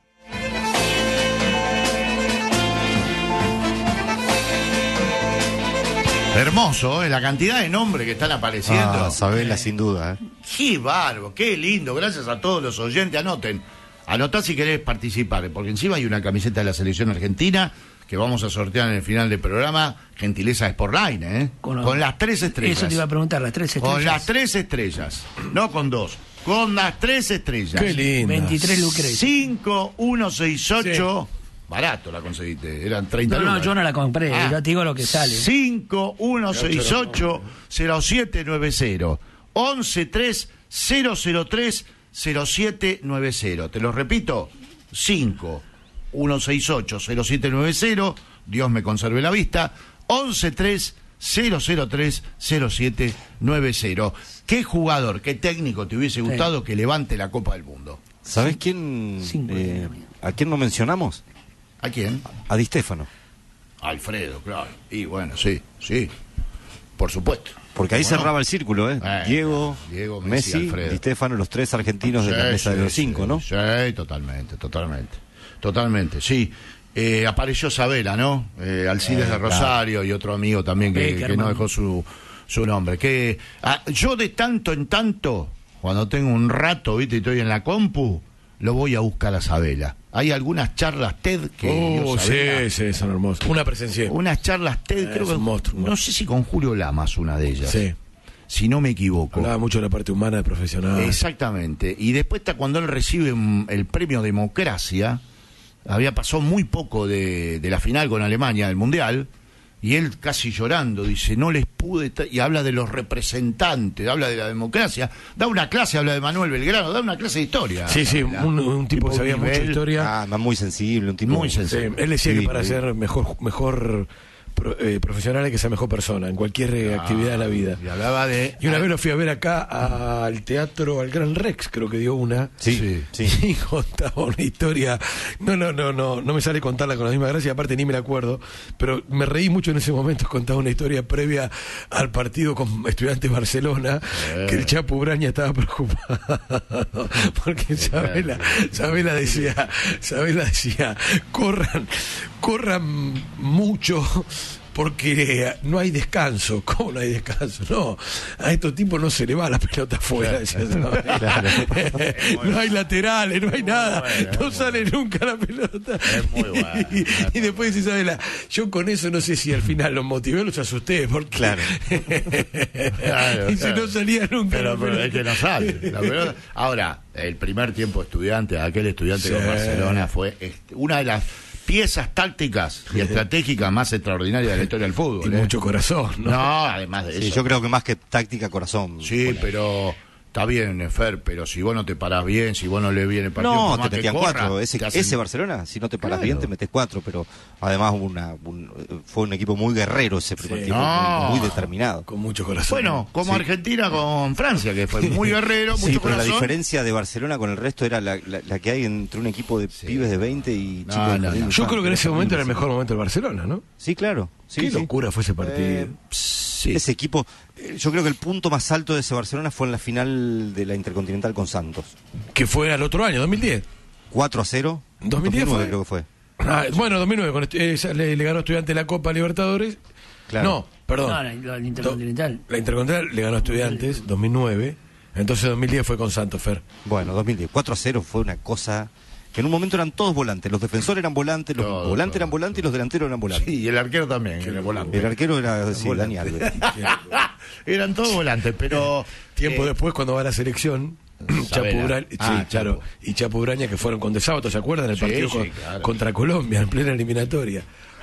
Hermoso, ¿eh? La cantidad de nombres que están apareciendo. Ah, Sabela, sin duda. ¿eh? Qué bárbaro, qué lindo. Gracias a todos los oyentes. Anoten. Anotá si querés participar, porque encima hay una camiseta de la selección argentina que vamos a sortear en el final del programa. Gentileza de Sportline, ¿eh? Con, con las tres estrellas. Eso te iba a preguntar, las tres estrellas. Con las tres estrellas. No con dos. Con las tres estrellas. Qué lindo. veintitrés Lucrecia. cinco uno seis ocho. Sí. Barato la conseguiste, eran treinta No, no, lucas. yo no la compré, ah, yo te digo lo que sale. cinco uno seis ocho cero siete nueve cero once tres cero cero tres cero siete nueve cero. Te lo repito, cinco uno seis ocho cero siete nueve cero, Dios me conserve la vista, once tres cero cero tres cero siete nueve cero. ¿Qué jugador, qué técnico te hubiese gustado sí. que levante la Copa del Mundo? ¿Sabes quién? Eh, ¿A quién no mencionamos? ¿A quién? A Di Stéfano. Alfredo, claro. Y bueno, sí, sí. Por supuesto. Porque ahí bueno, cerraba el círculo, ¿eh? eh Diego, Diego, Messi, Messi Di Stéfano, los tres argentinos sí, de la mesa sí, de los cinco, sí, ¿no? Sí, totalmente, totalmente. Totalmente, sí. Eh, apareció Sabela, ¿no? Eh, Alcides eh, de Rosario claro. y otro amigo también que, que no dejó su, su nombre. Que ah, yo de tanto en tanto, cuando tengo un rato, ¿viste? Y estoy en la compu, lo voy a buscar a Sabela. Hay algunas charlas TED que... Oh, sí, sí, son hermosas. Una presencia. Unas charlas TED, eh, creo que... Monstruo, no sé si con Julio Lamas, una de ellas. Sí. Si no me equivoco. Hablaba mucho de la parte humana de profesional. Exactamente. Y después está cuando él recibe el premio Democracia, había pasado muy poco de, de la final con Alemania del Mundial, y él casi llorando dice, no les pude, y habla de los representantes, habla de la democracia, da una clase, habla de Manuel Belgrano, da una clase de historia. Sí, sí, un, un tipo, tipo que sabía mucha historia. Ah, muy sensible, un tipo muy sensible. Sí, él decía sí, que para sí. ser mejor mejor pro, eh, profesional hay que ser mejor persona en cualquier eh, ah, actividad de la vida. Y hablaba de... Y una ah, vez lo fui a ver acá al teatro, al Gran Rex, creo que dio una. Sí, sí. sí. Y contaba una historia. No, no, no, no, no me sale contarla con la misma gracia, aparte ni me la acuerdo, pero me reí mucho en ese momento. Contaba una historia previa al partido con Estudiantes Barcelona, eh. que el Chapo Uraña estaba preocupado porque Sabela, Sabela decía, Sabela decía, corran, corran mucho, porque no hay descanso. ¿Cómo no hay descanso? No, a estos tipos no se le va la pelota afuera. Claro, claro. No hay laterales, no hay nada, bueno, no sale bueno. nunca la pelota. Es muy bueno. Y, y después dice Isabela, yo con eso no sé si al final los motivé o los asusté, porque claro. claro, y si claro. no salía nunca. Pero, pero es que no sale. La pelota. Ahora, el primer tiempo estudiante, aquel estudiante sí. con Barcelona fue una de las piezas tácticas y estratégicas más extraordinarias de la historia del fútbol. Y ¿eh? mucho corazón, ¿no? No, además de sí, eso. Yo creo que más que táctica, corazón. Sí, pero está bien, Fer, pero si vos no te parás bien, si vos no le viene el partido, no, te metían corra, cuatro. Ese, hacen... ese Barcelona, si no te parás claro. bien, te metes cuatro. Pero además una, un, fue un equipo muy guerrero ese primer sí. tiempo, no. muy, muy determinado. Con mucho corazón. Bueno, como sí. Argentina con Francia, que fue muy guerrero, sí, mucho pero corazón. la diferencia de Barcelona con el resto era la, la, la que hay entre un equipo de sí. pibes de veinte y no, chicos no, de no. Yo creo que en ese momento era el mejor momento del Barcelona, ¿no? Sí, claro. Sí, Qué sí. locura fue ese partido. Eh, sí. Ese equipo, yo creo que el punto más alto de ese Barcelona fue en la final de la Intercontinental con Santos. Que fue al otro año, dos mil diez. cuatro a cero. dos mil diez dos mil nueve fue. creo que fue. Ah, bueno, dos mil nueve, con, eh, le, le ganó Estudiantes la Copa Libertadores. Claro. No, perdón. No, la, la Intercontinental. La Intercontinental le ganó a Estudiantes, dos mil nueve. Entonces dos mil diez fue con Santos, Fer. Bueno, dos mil diez. cuatro a cero fue una cosa que en un momento eran todos volantes. Los defensores eran volantes, los todo, volantes todo. eran volantes y los delanteros eran volantes. Sí, y el arquero también era volante. El arquero era, sí, Dani Alves. Eran todos volantes, pero... Tiempo eh, después, cuando va a la selección... Chapo Uraña, ah, sí, claro, y Chapo Uraña, que fueron con De Sábato, ¿se acuerdan? El sí, partido sí, con, claro. contra Colombia en plena eliminatoria.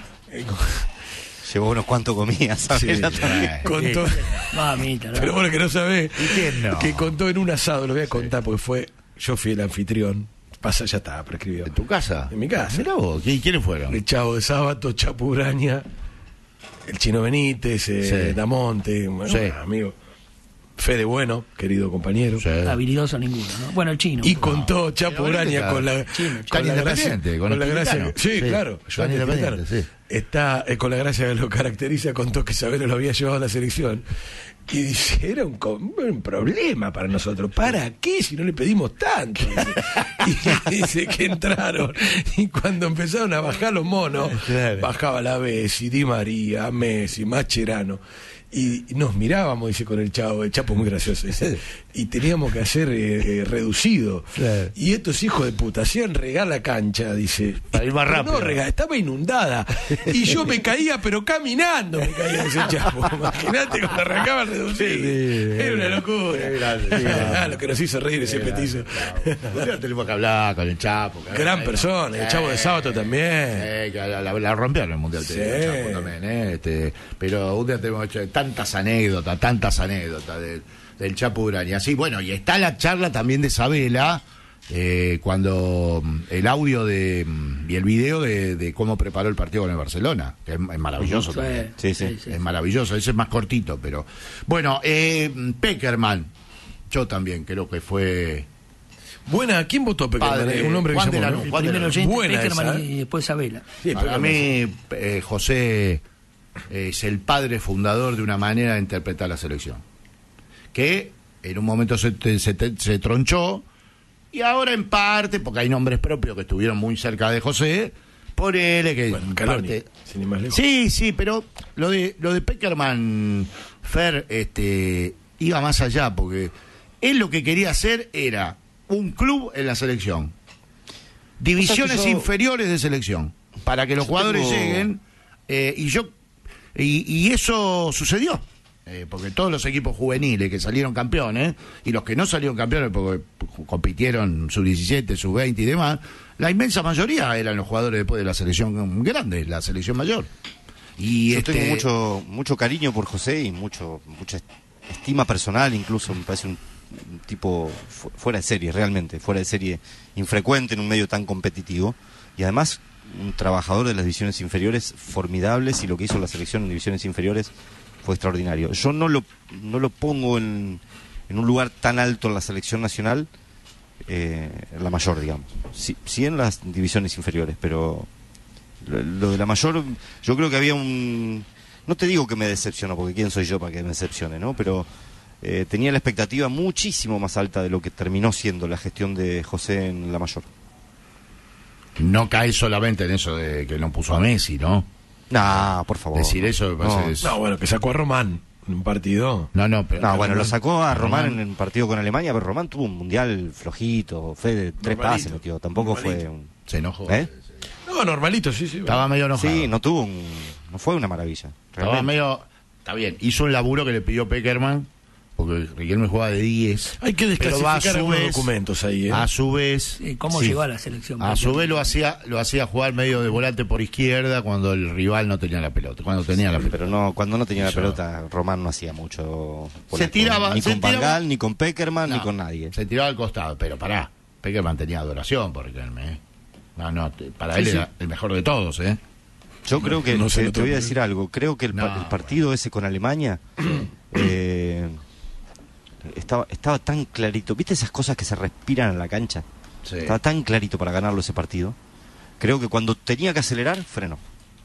Llevó unos cuantos comidas, ¿sabes? Sí, contó, Mamita, ¿no? pero bueno, que no sabés, ¿Y quién no? que contó en un asado, lo voy a contar porque fue, yo fui el anfitrión, pasa, ya está, prescribió. ¿En tu casa? En mi casa. Mirá vos, ¿y quiénes fueron? El Chavo de Sábato, Chapo Uraña, el Chino Benítez, eh, Sí. Damonte, bueno, Sí. amigo. Fede Bueno, querido compañero. Sí. Habilidoso ninguno, ¿no? Bueno, el chino. Y contó Chapo Pero Uraña está- con la, Chino, con Tan la gracia, independiente, con con la el gracia, tibetano. sí, Sí, claro, tan Tan independiente, tibetano. sí. Está eh, con la gracia que lo caracteriza, contó que Sabelo lo había llevado a la selección y dice, era un, co- un problema para nosotros, ¿para qué si no le pedimos tanto? Dice. Y dice que entraron y cuando empezaron a bajar los monos, Claro. bajaba la Bessi, Di María, Messi, Mascherano. Y nos mirábamos, dice, con el Chavo, el Chapo muy gracioso, dice, y teníamos que hacer eh, eh, reducido. Claro. Y estos hijos de puta hacían regar la cancha, dice. Para ir más Pero rápido. No, regar, estaba inundada. Y yo me caía, pero caminando me caía, dice el Chapo. Imagínate cuando arrancaba el reducido. Sí, sí, Era una locura. Qué grande, sí. Ah, lo que nos hizo reír ese petizo. Claro. Tenemos que hablar con el Chapo. que- Gran eh, persona, el eh, Chavo de Sábato también. eh, que la, la- la rompieron el Mundial, te Sí. digo, el Chapo también, eh, este, pero un día tenemos hecho tantas anécdotas, tantas anécdotas del, del Chapo Uraña. Sí, bueno, y está la charla también de Sabela, eh, cuando mm, el audio de mm, y el video de, de cómo preparó el partido con el Barcelona, que es, es maravilloso Sí, también. Sí, sí. Es maravilloso, ese es más cortito, pero bueno, eh, Peckerman, yo también creo que fue Buena, ¿quién votó Peckerman? Padre, Un hombre que Juan llamó, de ¿no? Lanús. El Juan de primero Lanús. oyente, Buena Peckerman esa, ¿eh? y después Sabela. Sí, Para Peckerman. mí, eh, José es el padre fundador de una manera de interpretar la selección. Que en un momento se, te- se, te- se tronchó, y ahora en parte, porque hay nombres propios que estuvieron muy cerca de José, por él, que Bueno, en Caloni, parte- sin ir más lejos. Sí, sí, pero lo de lo de Peckerman, Fer, este, iba más allá, porque él lo que quería hacer era un club en la selección. Divisiones O sea que yo- inferiores de selección, para que los Yo jugadores tengo- lleguen, eh, y yo y, y eso sucedió. Eh, porque todos los equipos juveniles que salieron campeones, y los que no salieron campeones porque compitieron sub diecisiete, sub veinte y demás, la inmensa mayoría eran los jugadores después de la selección grande, la selección mayor. Y Yo este, tengo mucho mucho cariño por José y mucho mucha estima personal, incluso me parece un, un tipo fu- fuera de serie, realmente, fuera de serie, infrecuente en un medio tan competitivo, y además un trabajador de las divisiones inferiores formidables, y lo que hizo la selección en divisiones inferiores fue extraordinario. Yo no lo no lo pongo en, en un lugar tan alto en la selección nacional, eh, en la mayor, digamos. Sí, sí en las divisiones inferiores, pero lo, lo de la mayor, yo creo que había un... No te digo que me decepcionó, porque quién soy yo para que me decepcione, ¿no? Pero eh, tenía la expectativa muchísimo más alta de lo que terminó siendo la gestión de José en la mayor. no cae solamente en eso de que no puso a Messi, ¿no? No, por favor. Decir eso me parece No, que es- no, bueno, que sacó a Román en un partido. No, no, pero... No, bueno, lo sacó a Román Román- en el partido con Alemania, pero Román tuvo un mundial flojito, fue de tres Normalito. pases, metió. Tampoco fue Normalito. un... Se enojó. ¿Eh? No, normalito, sí, sí. Estaba medio enojado. Sí, no tuvo un... No fue una maravilla. Estaba realmente. medio... Está bien, hizo un laburo que le pidió Peckerman, porque Riquelme jugaba de diez. Hay que pero va a desclasificar su algunos vez- documentos ahí, ¿eh? A su vez... Sí, ¿Cómo sí, llegó a la selección? A su vez lo hacía, lo hacía jugar medio de volante por izquierda cuando el rival no tenía la pelota. Cuando tenía la pelota. Pero no, cuando no tenía la Eso. pelota, Román no hacía mucho. por Se la- tiraba, Ni se con tiraba- Bangal, ni con Peckerman, No, ni con nadie. Se tiraba al costado, pero pará. Peckerman tenía adoración por Riquelme, ¿eh? No, no, te- para Sí, él sí. era el mejor de todos, ¿eh? Yo creo que, no sé, te, no te voy a tengo- decir algo, creo que el, pa- No, el partido ese con Alemania eh, estaba, estaba tan clarito, ¿viste esas cosas que se respiran en la cancha? Sí. Estaba tan clarito para ganarlo ese partido. Creo que cuando tenía que acelerar, frenó.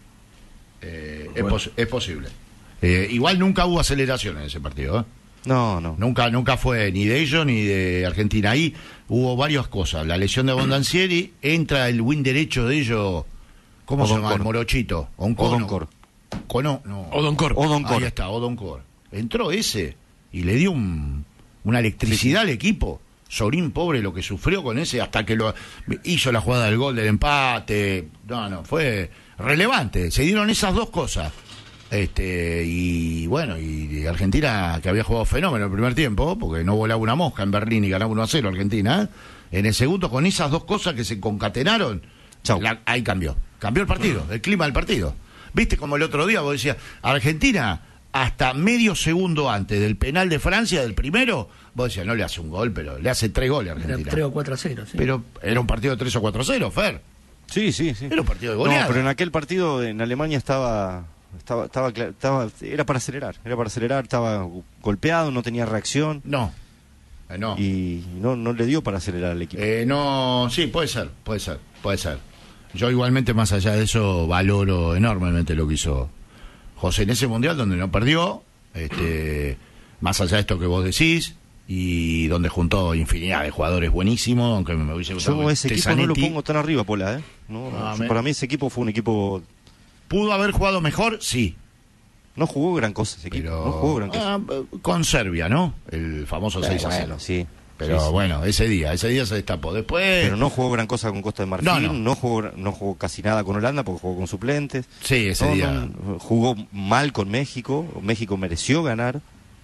Eh, es, pos- es posible. Eh, igual nunca hubo aceleración en ese partido, ¿eh? No, no. Nunca, nunca fue ni de ellos ni de Argentina. Ahí hubo varias cosas. La lesión de Bondancieri, entra el win derecho de ellos, ¿cómo se llama? Odoncor. El morochito. Oncono. Odoncor. Cono, no. Odoncor. Odoncor. Ahí está, Odoncor. Entró ese y le dio un, una electricidad al equipo. Sorín, pobre, lo que sufrió con ese, hasta que lo hizo la jugada del gol del empate. No, no, fue relevante. Se dieron esas dos cosas. Este, y bueno, y Argentina, que había jugado fenómeno el primer tiempo, porque no volaba una mosca en Berlín y ganaba uno a cero Argentina, ¿eh? En el segundo, con esas dos cosas que se concatenaron, Chau. la- ahí cambió. Cambió el partido, el clima del partido. Viste como el otro día vos decías, Argentina, hasta medio segundo antes del penal de Francia, del primero, vos decías, no le hace un gol, pero le hace tres goles a Era Argentina. tres o cuatro a cero, sí. Pero era un partido de tres o cuatro a cero, Fer. Sí, sí, sí. Era un partido de No, goleada. pero en aquel partido en Alemania estaba, estaba, estaba, cla- estaba, era para acelerar, era para acelerar, estaba golpeado, no tenía reacción No, eh, no. y no, no le dio para acelerar al equipo. Eh, no, sí, puede ser, puede ser, puede ser. Yo igualmente, más allá de eso, valoro enormemente lo que hizo José en ese mundial, donde no perdió, este, más allá de esto que vos decís, y donde juntó infinidad de jugadores buenísimos, aunque me hubiese gustado Yo que ese equipo no lo Tezanetti pongo tan arriba, Pola, ¿eh? No, No, yo- me- para mí ese equipo fue un equipo... pudo haber jugado mejor, sí, No jugó gran cosa ese equipo, pero no jugó gran cosa. ah, con Serbia, ¿no? El famoso seis a cero. Bueno, sí. Pero Sí, sí. bueno, ese día, ese día se destapó. Después, Pero no jugó gran cosa con Costa de Marfil, No, no, no. jugó, no jugó casi nada con Holanda porque jugó con suplentes. sí, ese No, día. no, jugó mal con México, México mereció ganar.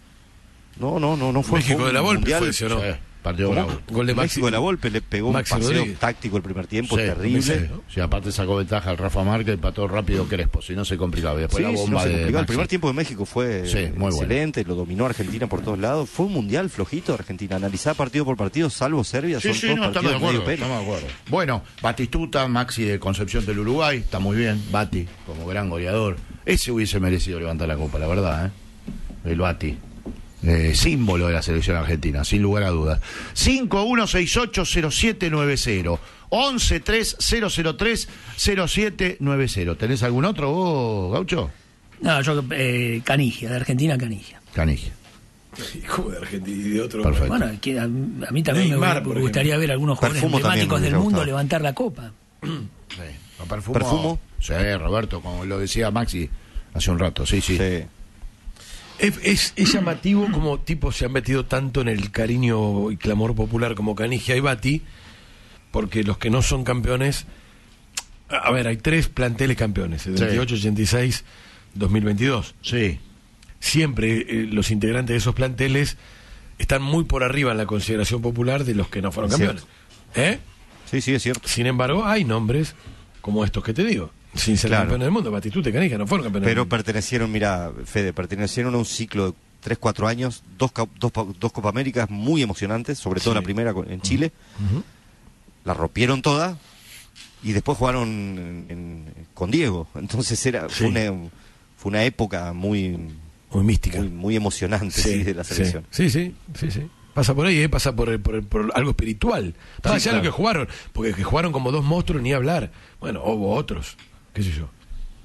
No, no, no, no fue México fue de la un Volpe mundial. fue ese, ¿o no? Sí, partido ¿Cómo? bravo. Gol de Maxi. México de la Volpe le pegó Maxi un paseo Rodríguez. táctico el primer tiempo Sí, terrible. sí, sí, aparte sacó ventaja al Rafa Márquez, empató rápido Crespo, si no se complicaba. Y después Sí, la sí, bomba no se de complicó. El Maxi. primer tiempo de México fue Sí, muy bueno. excelente, lo dominó Argentina por todos lados. Fue un mundial flojito de Argentina. Analizar partido por partido, salvo Serbia, Sí, son sí, todos no, estamos de partidos medio acuerdo, pelo. estamos de acuerdo. Bueno, Batistuta, Maxi de Concepción del Uruguay, está muy bien. Bati, como gran goleador. Ese hubiese merecido levantar la copa, la verdad, ¿eh? El Bati. Eh, símbolo de la selección argentina, sin lugar a dudas. cinco uno seis ocho cero siete nueve cero once tres cero cero tres cero siete nueve cero. ¿Tenés algún otro vos, Gaucho? No, yo, eh, Canigia, de Argentina, Canigia. Canigia. Hijo de Argentina y de otro. Perfecto. Bueno, que a, a mí también Neymar, me, por me gustaría ver algunos jugadores Perfumo también emblemáticos me del hubiera mundo gustado. levantar la copa. Sí. ¿Lo Perfumo? ¿Perfumo? Sí, Roberto, como lo decía Maxi hace un rato, sí, sí. Sí. Es, es, es llamativo como tipos se han metido tanto en el cariño y clamor popular como Canigia y Bati, porque los que no son campeones, a a ver, hay tres planteles campeones, setenta y ocho, ochenta y seis, dos mil veintidós. Sí. Siempre eh, los integrantes de esos planteles están muy por arriba en la consideración popular de los que no fueron Es campeones. ¿Eh? Sí, sí, es cierto. Sin embargo, hay nombres como estos que te digo, sin ser Claro. campeones del mundo. Batistuta y Canija no fueron campeones del Pero mundo. pertenecieron, mira, Fede, pertenecieron a un ciclo de tres cuatro años, dos, ca- dos, pa- dos Copa Américas muy emocionantes, sobre todo Sí. la primera con- en Chile. Ujú. La rompieron toda y después jugaron en- en- con Diego. Entonces era Sí. fue, una, fue una época muy, Muy mística. muy, muy emocionante sí, de la selección. Sí, sí, sí, sí. Pasa por ahí, ¿eh? Pasa por, por, por algo espiritual. Más allá de lo que jugaron, porque que jugaron como dos monstruos ni hablar. Bueno, hubo otros, qué sé yo.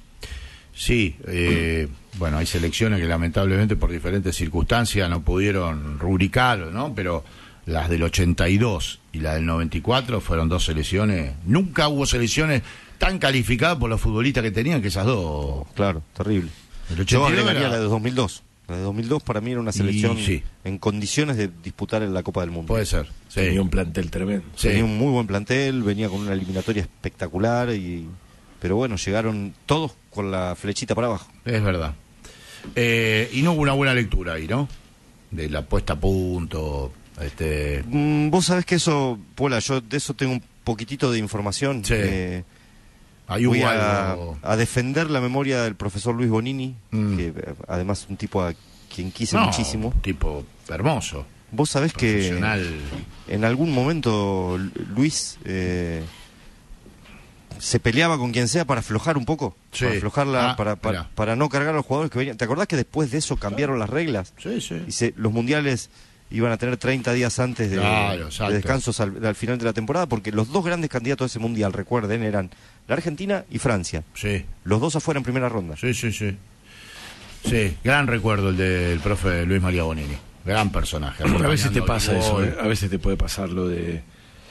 Sí, eh, bueno, hay selecciones que lamentablemente por diferentes circunstancias no pudieron rubricar, ¿no? Pero las del ochenta y dos y la del noventa y cuatro fueron dos selecciones. Nunca hubo selecciones tan calificadas por los futbolistas que tenían que esas dos. Claro, terrible. El Yo ochenta y dos agregaría era... la de dos mil dos. La de dos mil dos para mí era una selección Y, sí. en condiciones de disputar en la Copa del Mundo. Puede ser. Sí. Tenía un plantel tremendo. Sí. Tenía un muy buen plantel, venía con una eliminatoria espectacular, y pero bueno, llegaron todos con la flechita para abajo. Es verdad. Eh, y no hubo una buena lectura ahí, ¿no? De la puesta a punto. Este... Mm, vos sabés que eso, Pola, yo de eso tengo un poquitito de información. Sí. Eh, Ahí voy hubo a, algo... a defender la memoria del profesor Luis Bonini, Mm. que eh, además un tipo a quien quise No, muchísimo. tipo hermoso. Vos sabés que Profesional. en algún momento Luis eh, se peleaba con quien sea para aflojar un poco, Sí. para aflojarla, Ah, para, para, mirá. para no cargar a los jugadores que venían. ¿Te acordás que después de eso cambiaron las reglas? Sí, sí. Y se, los mundiales iban a tener treinta días antes de, Claro, exacto. de descansos al, al final de la temporada, porque los dos grandes candidatos a ese mundial, recuerden, eran la Argentina y Francia. Sí, Los dos afuera en primera ronda. sí, sí, sí. Sí, gran recuerdo el del profe Luis María Bonini. Gran personaje. A veces te acompañando pasa el eso, gol. ¿eh? A veces te puede pasar lo de...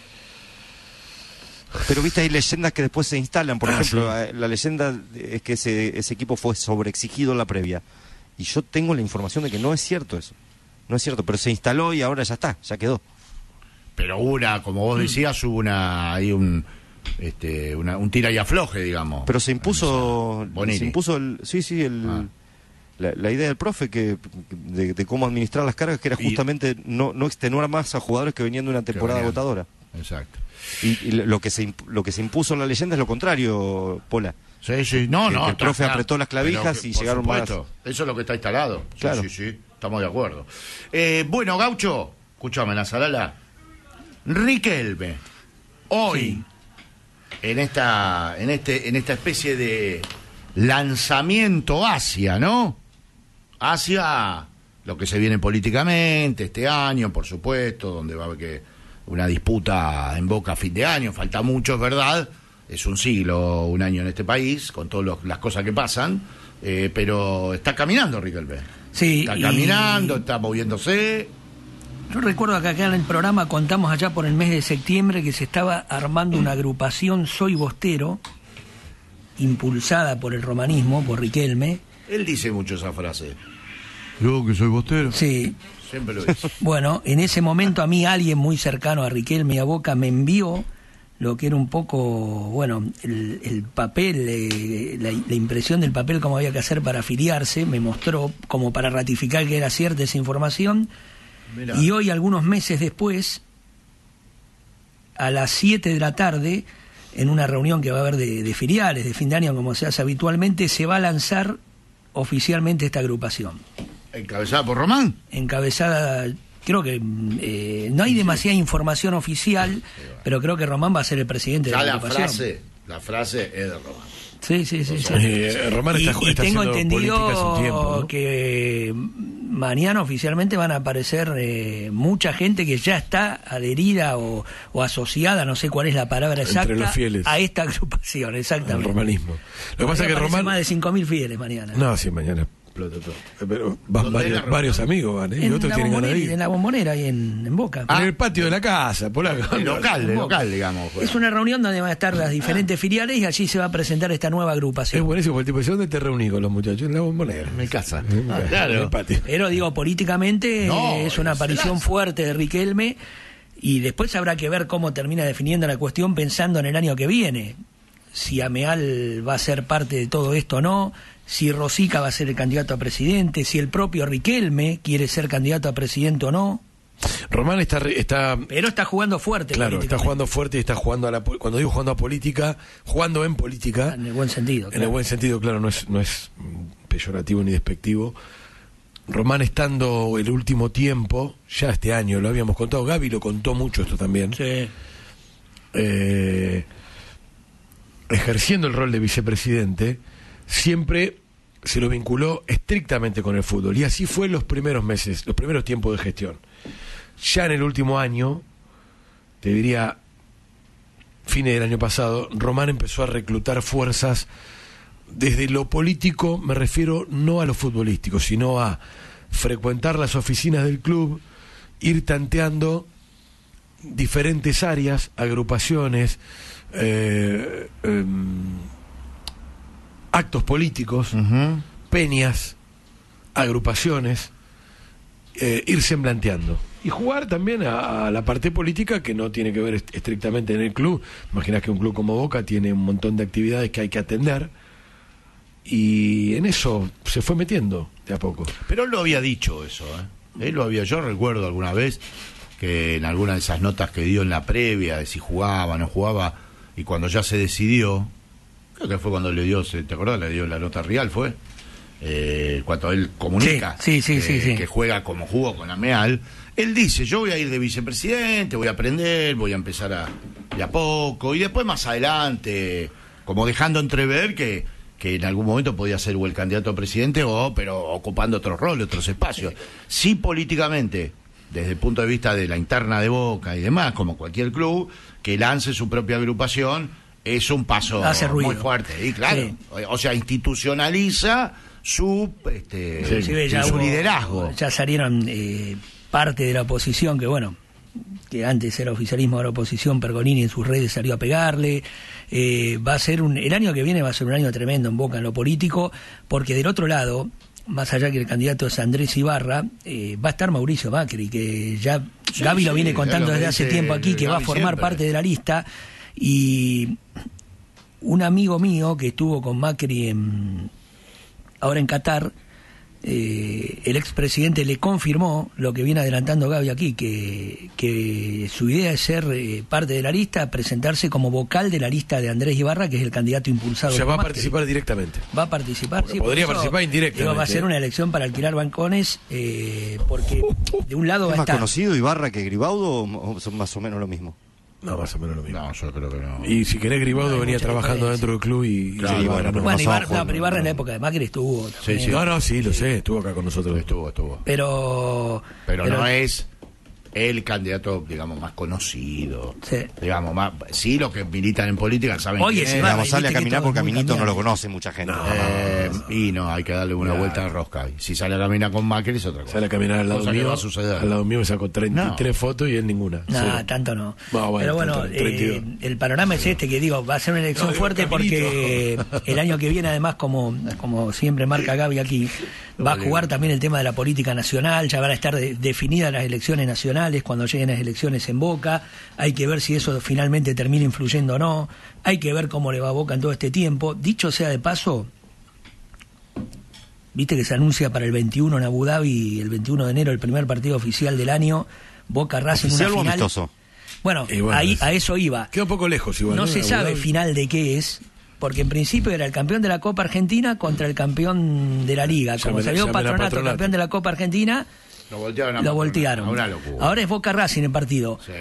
Pero viste, hay leyendas que después se instalan. Por Ah, ejemplo, sí. eh, la leyenda es que ese, ese equipo fue sobreexigido en la previa. Y yo tengo la información de que no es cierto eso. No es cierto, pero se instaló y ahora ya está, ya quedó. Pero una, como vos decías, hubo una, hay un, este, una, un tira y afloje, digamos. Pero se impuso, Bonini. se impuso el, sí, sí, el, Ah. la, la idea del profe que de, de cómo administrar las cargas, que era Y- justamente no, no extenuar más a jugadores que venían de una temporada venían. agotadora. Exacto. Y, y lo que se imp- lo que se impuso en la leyenda es lo contrario, Pola. Sí, sí, no, Que- no. que el está- profe está- apretó las clavijas pero que, y por llegaron más. supuesto, eso es lo que está instalado. Sí, Claro. sí, sí, estamos de acuerdo. Eh, bueno, Gaucho, escúchame, Nazarala. Riquelme, hoy, en esta, en este, en esta especie de lanzamiento hacia, ¿no? Hacia lo que se viene políticamente este año, por supuesto, donde va a haber que una disputa en Boca a fin de año, falta mucho, es verdad, es un siglo, un año en este país, con todas las cosas que pasan, eh, pero está caminando Riquelme. Sí, Está y- caminando, está moviéndose. Yo recuerdo que acá en el programa contamos allá por el mes de septiembre que se estaba armando una agrupación Soy Bostero, impulsada por el romanismo, por Riquelme. Él dice mucho esa frase. Yo que soy bostero. Sí. Siempre lo dice. Bueno, en ese momento a mí alguien muy cercano a Riquelme y a Boca me envió lo que era un poco, bueno, el, el papel, eh, la, la impresión del papel, cómo había que hacer para afiliarse, me mostró como para ratificar que era cierta esa información. Mirá. Y hoy, algunos meses después, a las siete de la tarde, en una reunión que va a haber de, de filiales, de fin de año, como se hace habitualmente, se va a lanzar oficialmente esta agrupación. ¿Encabezada por Román? Encabezada, creo que eh, no hay demasiada información oficial, pero creo que Román va a ser el presidente de Ya la la agrupación. frase, la frase es de Román. Sí, sí, sí. sí. Eh, Román y, está, y está tengo haciendo política hace un entendido tiempo, ¿no? que mañana oficialmente van a aparecer eh, mucha gente que ya está adherida o, o asociada, no sé cuál es la palabra Entre exacta, los fieles. a esta agrupación, El exactamente. romanismo. Lo que pasa es que Aparecen Román... más de cinco mil fieles mañana. No, sí, mañana explota todo. Eh, Pero van ¿Dónde varios, era Román? varios amigos, van, ¿eh? Y en, otros la tienen ganas de bombonera, ir. en la bombonera y en, en Boca. En el patio de la casa, por acá. El local, el local, digamos. pues. Es una reunión donde van a estar las diferentes filiales y allí se va a presentar esta nueva Es agrupación. buenísimo, porque el tipo dice, ¿dónde te reuní con los muchachos? En la bombonera. En mi casa. En mi Ah, casa, claro. en el patio. Pero digo, políticamente No, eh, es una se aparición lanza. fuerte de Riquelme y después habrá que ver cómo termina definiendo la cuestión pensando en el año que viene. Si Ameal va a ser parte de todo esto o no, si Rosica va a ser el candidato a presidente, si el propio Riquelme quiere ser candidato a presidente o no. Román está, re- está Pero está jugando fuerte. claro, está políticamente. jugando fuerte y está jugando a la po- cuando digo jugando a política, jugando en política, En el buen sentido. en claro. el buen sentido, claro, no es no es mm, peyorativo ni despectivo. Román estando el último tiempo, ya este año lo habíamos contado, Gaby lo contó mucho esto también. Sí. eh, ejerciendo el rol de vicepresidente, siempre se lo vinculó estrictamente con el fútbol. Y así fue los primeros meses, los primeros tiempos de gestión. Ya en el último año, te diría, fines del año pasado, Román empezó a reclutar fuerzas desde lo político, me refiero no a lo futbolístico, sino a frecuentar las oficinas del club, ir tanteando diferentes áreas, agrupaciones, eh, eh, actos políticos, uh-huh. peñas, agrupaciones, eh, irse planteando. Y jugar también a, a la parte política que no tiene que ver est- estrictamente en el club. Imaginás que un club como Boca tiene un montón de actividades que hay que atender. Y en eso se fue metiendo de a poco. Pero él lo había dicho eso, ¿eh? Él lo había, yo recuerdo alguna vez que en alguna de esas notas que dio en la previa, de si jugaba, no jugaba, y cuando ya se decidió, creo que fue cuando le dio, ¿te acordás? Le dio la nota Real, fue. Eh, cuando él comunica sí, sí, sí, que, sí, sí. que juega como jugó con Ameal, él dice, yo voy a ir de vicepresidente, voy a aprender, voy a empezar a, de a poco, y después más adelante, como dejando entrever que, que en algún momento podía ser o el candidato a presidente o, pero ocupando otros roles, otros espacios. Sí, políticamente, desde el punto de vista de la interna de Boca y demás, como cualquier club, que lance su propia agrupación, es un paso muy fuerte, y claro, sí. o, o sea, institucionaliza su, este, sí, ya su hubo, liderazgo. Ya salieron eh, parte de la oposición, que bueno, que antes era oficialismo, ahora oposición, Pergolini en sus redes salió a pegarle. Eh, va a ser un, el año que viene va a ser un año tremendo en Boca en lo político, porque del otro lado, más allá que el candidato es Andrés Ibarra, eh, va a estar Mauricio Macri, que ya sí, Gaby sí, lo viene contando lo desde hace tiempo aquí, que Gaby va a formar siempre. parte de la lista. Y un amigo mío que estuvo con Macri en, ahora en Qatar, eh, el expresidente le confirmó lo que viene adelantando Gaby aquí, que, que su idea es ser eh, parte de la lista, presentarse como vocal de la lista de Andrés Ibarra, que es el candidato impulsado. O sea, por va Macri. a participar directamente. Va a participar, sí, podría por eso, participar indirectamente. Digo, va a ser una elección para alquilar bancones, eh, porque de un lado ¿Es va a más estar... conocido Ibarra que Gribaudo o son más o menos lo mismo? No, más o menos lo mismo. No, yo creo que no. Y si querés, Gribaudo no, venía trabajando diferencia. dentro del club y... Claro, y bueno, no, bueno, no, Ibarra, no, no, pero Ibarra en la época de Macri estuvo sí, sí. No, no, sí, lo sé, estuvo acá con nosotros. Estuvo, estuvo. Pero... Pero, pero no es el candidato, digamos, más conocido. Sí. Digamos, más, sí, los que militan en política saben Oye, quién si es. Digamos, sale a caminar por Caminito, no lo conoce mucha gente. No, eh, y no, hay que darle una claro. vuelta de rosca. Y si sale a caminar con Macri es otra cosa. Sale a caminar al lado mío, va a suceder. al lado mío me sacó treinta y tres no. fotos y él ninguna. No, Cero. tanto no. no bueno, pero bueno, eh, el panorama es este, que digo, va a ser una elección no, fuerte porque el año que viene, además, como, como siempre marca Gaby aquí, va a jugar también el tema de la política nacional, ya van a estar de, definidas las elecciones nacionales cuando lleguen las elecciones en Boca, hay que ver si eso finalmente termina influyendo o no, hay que ver cómo le va a Boca en todo este tiempo. Dicho sea de paso, viste que se anuncia para el veintiuno en Abu Dhabi, el veintiuno de enero, el primer partido oficial del año, Boca Racing, una final. Amistoso. Bueno, bueno ahí, a eso iba. Queda un poco lejos igual. No ¿no? se sabe final de qué es, porque en principio era el campeón de la Copa Argentina contra el campeón de la Liga. Como llame, salió patronato, patronato, campeón de la Copa Argentina, lo voltearon. A lo voltearon. A una locura. Ahora es Boca Racing el partido. Sí.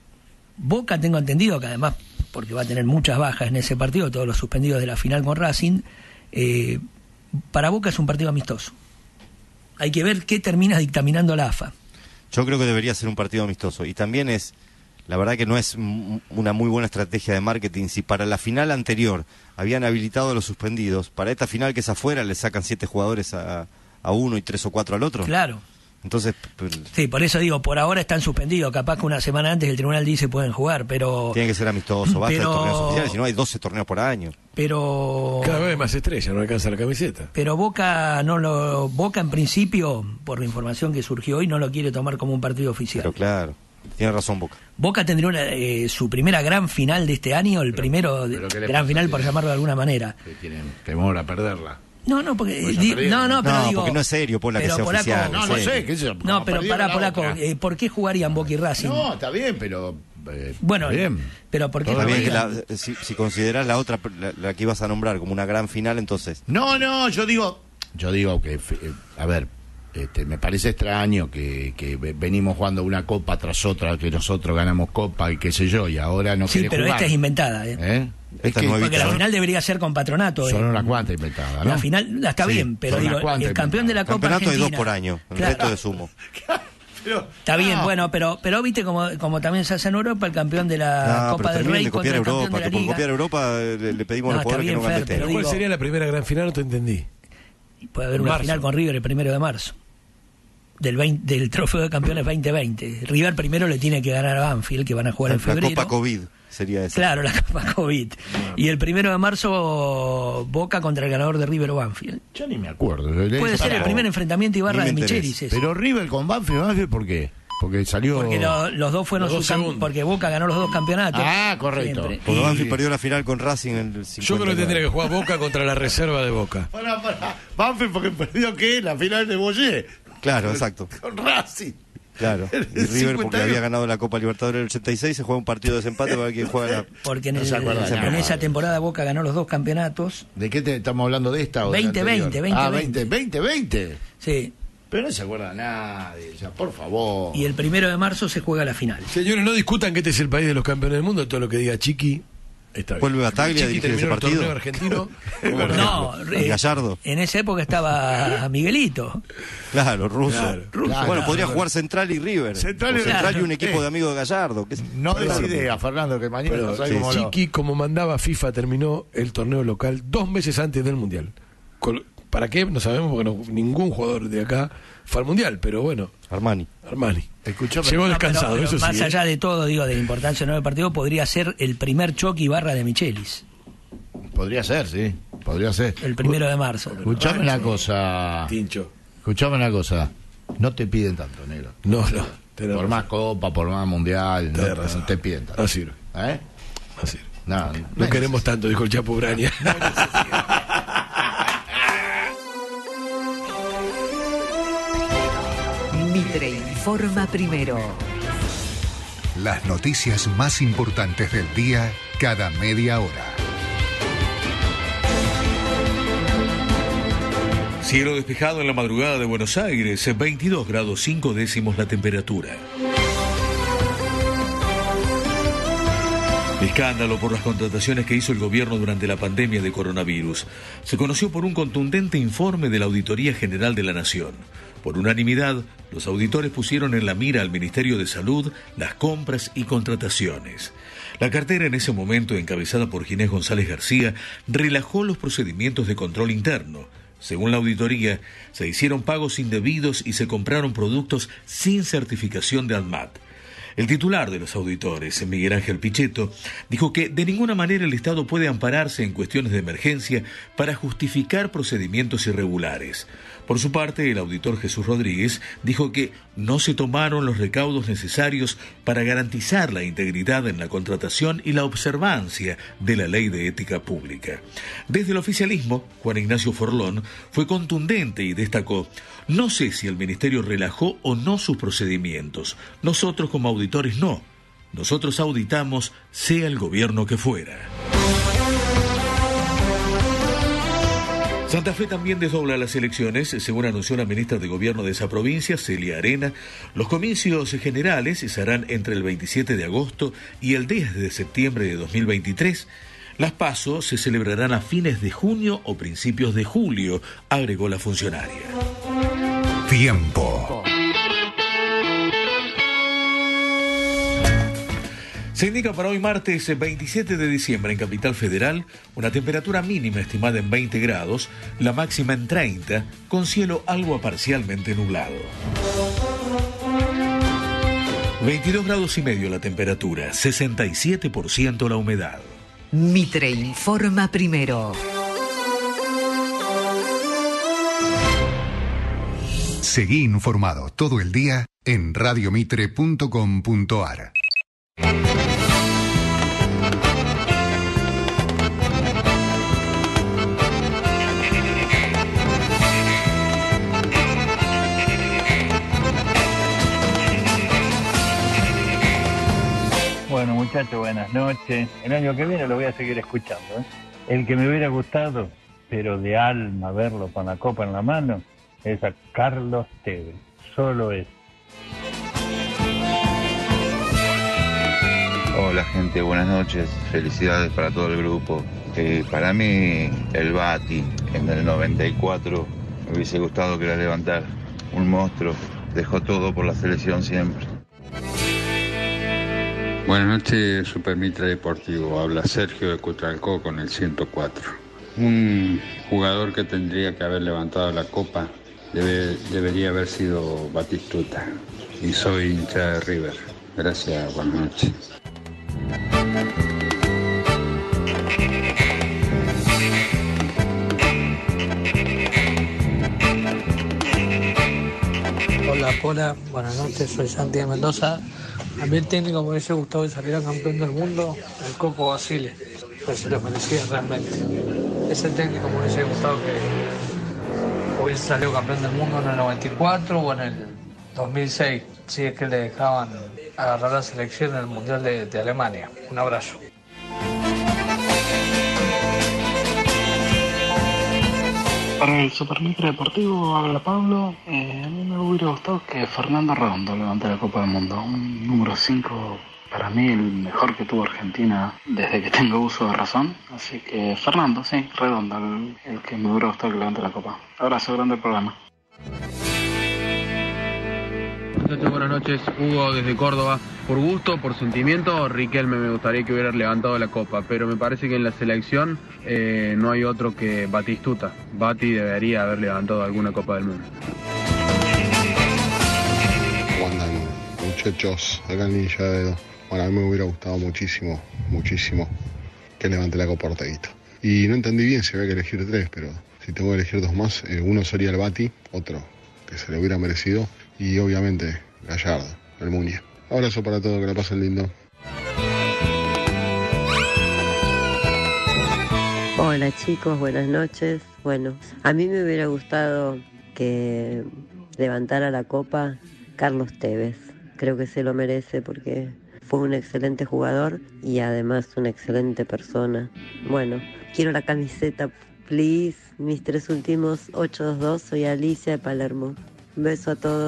Boca, tengo entendido que además, porque va a tener muchas bajas en ese partido, todos los suspendidos de la final con Racing, eh, para Boca es un partido amistoso. Hay que ver qué termina dictaminando la A F A. Yo creo que debería ser un partido amistoso. Y también es, la verdad que no es m- una muy buena estrategia de marketing. Si para la final anterior habían habilitado a los suspendidos, para esta final que es afuera le sacan siete jugadores a, a uno y tres o cuatro al otro. Claro. Entonces, sí, por eso digo, por ahora están suspendidos. Capaz que una semana antes el tribunal dice pueden jugar, pero... Tiene que ser amistoso, basta pero... de torneos oficiales, si no hay doce torneos por año. Pero... Cada vez más estrella, no alcanza la camiseta. Pero Boca no lo... Boca en principio, por la información que surgió hoy, no lo quiere tomar como un partido oficial. Pero claro, tiene razón Boca. Boca tendría una, eh, su primera gran final de este año, el pero, primero pero gran final, por llamarlo de alguna manera. Que tienen temor a perderla. No, no, porque pues di, no, no, pero no, digo, porque no es serio, Pola, que sea Polaco, oficial. No, no sé, qué sé yo. No, pero pará, Polaco, eh, ¿por qué jugarían Boca y Racing? No, está bien, pero eh, bueno, bien. pero ¿por qué está bien que la, si, si considerás la otra, la, la que ibas a nombrar como una gran final, entonces. No, no, yo digo, yo digo que, eh, a ver, este, me parece extraño que, que venimos jugando una copa tras otra, que nosotros ganamos copa y qué sé yo, y ahora no sí, quiere pero jugar. esta es inventada, ¿eh? ¿Eh? Es que, porque la final debería ser con Patronato. Son eh. unas cuantas inventadas, ¿no? La final está sí, bien, pero digo, el campeón de la Copa Campeonato Argentina. hay dos por año, el claro. resto de sumo. Pero, está bien, no. bueno, pero pero viste como como también se hace en Europa, el campeón de la no, Copa del Rey de contra el Europa, campeón de la que Liga. por copiar Europa le, le pedimos no, a los jugadores que no Fer, ganen. ¿Cuál digo, sería la primera gran final? No te entendí. Puede haber una marzo. final con River el primero de marzo. del, veinte, del Trofeo de Campeones veinte veinte. River primero le tiene que ganar a Banfield, que van a jugar en febrero. La Copa COVID sería esa. Claro, la Copa COVID. Y el primero de marzo, Boca contra el ganador de River o Banfield. Ya ni me acuerdo. Puede ser el primer enfrentamiento Ibarra de Michelis. Ese. Pero River con Banfield, Banfield, ¿por qué? Porque salió... Porque lo, los dos fueron los sus cam... porque Boca ganó los dos campeonatos. Ah, correcto. Siempre. Porque Banfield perdió la final con Racing en el cincuenta. Yo creo que tendría que jugar Boca contra la reserva de Boca. Para, para. Banfield porque perdió, ¿qué? La final de Boyé. Claro, exacto. Con Racing. Claro. Y River porque había ganado la Copa Libertadores en el ochenta y seis, se juega un partido de desempate para ver quién juega la... Porque en, el, en esa temporada Boca ganó los dos campeonatos. ¿De qué te, estamos hablando? ¿De esta o de veinte veinte, veinte Ah, veinte veinte. Sí. Pero no se acuerda nadie, ya, por favor. Y el primero de marzo se juega la final. Señores, no discutan que este es el país de los campeones del mundo, todo lo que diga Chiqui está bien. Vuelve Bataglia a dirigir ese partido. Argentino. No, eh, Gallardo. En esa época estaba Miguelito. Claro, Russo. Claro, Russo. claro, bueno, podría claro. jugar Central y River. Central y, Central claro. y un equipo eh. de amigos de Gallardo. Que es... No des idea, Fernando, que mañana Pero, no sabe sí, cómo lo... Chiqui, como mandaba FIFA, terminó el torneo local dos meses antes del Mundial. ¿Para qué? No sabemos porque no, ningún jugador de acá fue al Mundial, pero bueno. Armani. Armani. Escuchó, Llegó no, descansado, pero, pero eso más sí. allá ¿eh? de todo, digo, de la importancia del nuevo partido, podría ser el primer choque Ibarra de Michelis. Podría ser, sí. Podría ser. El primero de marzo. Escuchame una cosa. Tincho. Escuchame una cosa. No te piden tanto, negro. No, no. Por razón. Más copa, por más mundial, no, no te piden tanto. No sirve. ¿Eh? No sirve. No, no, no queremos tanto, dijo el Chapo Ubraña. Mitre informa primero. Las noticias más importantes del día cada media hora. Cielo despejado en la madrugada de Buenos Aires, veintidós grados cinco décimos la temperatura. Escándalo por las contrataciones que hizo el gobierno durante la pandemia de coronavirus. Se conoció por un contundente informe de la Auditoría General de la Nación. Por unanimidad, los auditores pusieron en la mira al Ministerio de Salud las compras y contrataciones. La cartera en ese momento, encabezada por Ginés González García, relajó los procedimientos de control interno. Según la auditoría, se hicieron pagos indebidos y se compraron productos sin certificación de ANMAT. El titular de los auditores, Miguel Ángel Pichetto, dijo que de ninguna manera el Estado puede ampararse en cuestiones de emergencia para justificar procedimientos irregulares. Por su parte, el auditor Jesús Rodríguez dijo que no se tomaron los recaudos necesarios para garantizar la integridad en la contratación y la observancia de la Ley de Ética Pública. Desde el oficialismo, Juan Ignacio Forlón fue contundente y destacó: no sé si el Ministerio relajó o no sus procedimientos. Nosotros como auditores no. Nosotros auditamos sea el gobierno que fuera. Santa Fe también desdobla las elecciones, según anunció la ministra de Gobierno de esa provincia, Celia Arena. Los comicios generales se harán entre el veintisiete de agosto y el diez de septiembre de dos mil veintitrés. Las PASO se celebrarán a fines de junio o principios de julio, agregó la funcionaria. Tiempo. Se indica para hoy martes veintisiete de diciembre en Capital Federal una temperatura mínima estimada en veinte grados, la máxima en treinta, con cielo algo parcialmente nublado. veintidós grados y medio la temperatura, sesenta y siete por ciento la humedad. Mitre informa primero. Seguí informado todo el día en radio mitre punto com punto ar. Bueno, muchachos, buenas noches. El año que viene lo voy a seguir escuchando, ¿eh? El que me hubiera gustado, pero de alma, verlo con la copa en la mano, es a Carlos Tevez. Solo es. Hola gente, buenas noches. Felicidades para todo el grupo. Eh, para mí, el Bati en el noventa y cuatro me hubiese gustado que la levantara. Un monstruo. Dejó todo por la selección siempre. Buenas noches, Super Mitre Deportivo. Habla Sergio de Cutralcó con el ciento cuatro. Un jugador que tendría que haber levantado la copa Debe, debería haber sido Batistuta. Y soy hincha de River. Gracias, buenas noches. Hola, Pola, buenas noches, soy Santi de Mendoza. A mí el técnico me hubiese gustado que saliera campeón del mundo, el Coco Basile, pero se lo merecía realmente. Ese técnico me hubiese gustado que hubiese salido campeón del mundo en el noventa y cuatro o en el dos mil seis, si es que le dejaban agarrar la selección en el Mundial de, de Alemania. Un abrazo. Para el Supermicro Deportivo habla Pablo. Eh, a mí me hubiera gustado que Fernando Redondo levante la Copa del Mundo. Un número cinco, para mí el mejor que tuvo Argentina desde que tengo uso de razón. Así que Fernando, sí, Redondo, el, el que me hubiera gustado que levante la Copa. Abrazo grande al programa. Buenas noches, buenas noches, Hugo desde Córdoba. Por gusto, por sentimiento, Riquelme me gustaría que hubiera levantado la copa, pero me parece que en la selección eh, no hay otro que Batistuta. Bati debería haber levantado alguna Copa del Mundo. ¿Cómo andan, muchachos? Acá el Ninja Dedo. Bueno, a mí me hubiera gustado muchísimo, muchísimo que levante la Copa Orteguita. Y no entendí bien si había que elegir tres, pero si tengo que elegir dos más, eh, uno sería el Bati, otro que se le hubiera merecido, y obviamente Gallardo, el Muñe. Abrazo para todos, que la pasen lindo. Hola chicos, buenas noches. Bueno, a mí me hubiera gustado que levantara la copa Carlos Tevez. Creo que se lo merece porque fue un excelente jugador y además una excelente persona. Bueno, quiero la camiseta, please. Mis tres últimos ocho dos dos, soy Alicia de Palermo. Un beso a todos.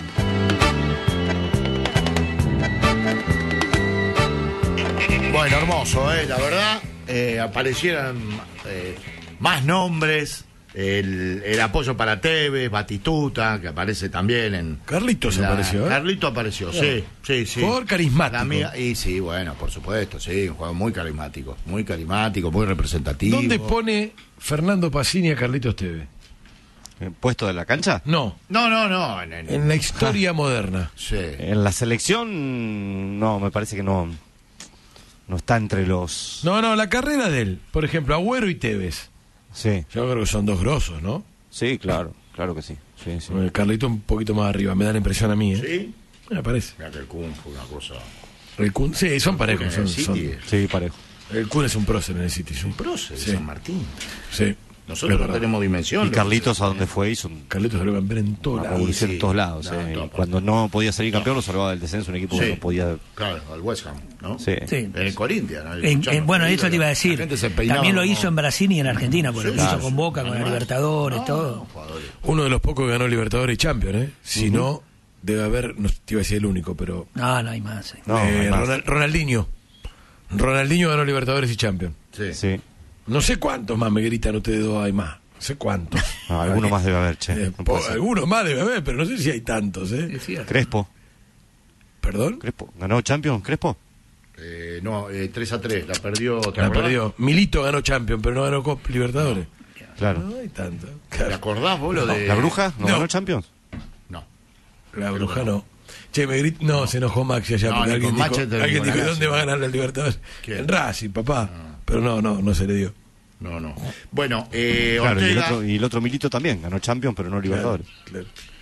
Bueno, hermoso, ¿eh? La verdad, eh, aparecieron eh, más nombres, el, el apoyo para Tevez, Batistuta, que aparece también en... Carlitos la, apareció, ¿eh? Carlitos apareció, Claro. sí, sí, sí. Jugador carismático. La mía- y sí, bueno, por supuesto, sí, un jugador muy carismático, muy carismático, muy representativo. ¿Dónde pone Fernando Pacini a Carlitos Tevez? ¿Puesto de la cancha? No. No, no, no. En, en- En la historia moderna. Sí. En la selección, no, me parece que no, no está entre los... No, no, la carrera de él. Por ejemplo, Agüero y Tevez. Sí. Yo creo que son dos grosos, ¿no? Sí, claro, claro que sí. sí, sí. El Carlito un poquito más arriba, me da la impresión a mí, ¿eh? ¿Sí? Me parece. Mira que el Kun fue una cosa... El Kun, sí, son parejos. en Son, el City son- es- Sí, parejo. El Kun es un prócer en el City. Sí. Un prócer de Sí. San Martín. Sí. Nosotros Es no verdad. tenemos dimensión. Y Carlitos, ¿a dónde fue? Hizo un- Carlitos salió campeón en todos una lados. revolución sí. en todos lados. No, eh, en y todas cuando no podía salir campeón, lo salvaba del descenso, un equipo que Sí. no podía... Claro, al West Ham, ¿no? Sí. Sí. En el Corinthians. ¿no? En- Escuchamos, en- bueno, sí, eso te iba a la decir. gente se peinaba También lo como- hizo en Brasil y en Argentina, porque Sí, lo hizo claro. con Boca, con la Además. Libertadores, todo. Jugadores. Uno de los pocos que ganó Libertadores y Champions, ¿eh? Si no, debe haber, no te iba a decir el único, pero... No, no hay más. eh. No, eh, hay más. Ronald- Ronaldinho. Ronaldinho ganó Libertadores y Champions. Sí. Sí. No sé cuántos más me gritan ustedes dos, hay más. No sé cuántos. No, alguno más debe haber, che. Eh, No po- puede ser. algunos más debe haber, pero no sé si hay tantos, ¿eh? Es cierto. Crespo. ¿Perdón? Crespo. ¿Ganó Champions, Crespo? Eh, no, eh, tres a tres, la perdió. ¿te La acordás? perdió. Milito ganó Champions, pero no ganó Copa Libertadores. Claro. No hay tanto. ¿Te acordás vos lo de.? ¿La Bruja? ¿No, No. ganó Champions? No. La bruja no. Che, me grit... no, se enojó Maxi allá No, porque ni alguien con dijo, Manchester ni alguien con dijo, Racing. ¿dónde va a ganar la Libertadores? ¿Quién? En Racing, papá. Pero no, no, no se le dio. No, no. Bueno, eh, Claro, y el, Ortega. otro, y el otro Milito también. Ganó Champions, pero no Libertadores. Claro.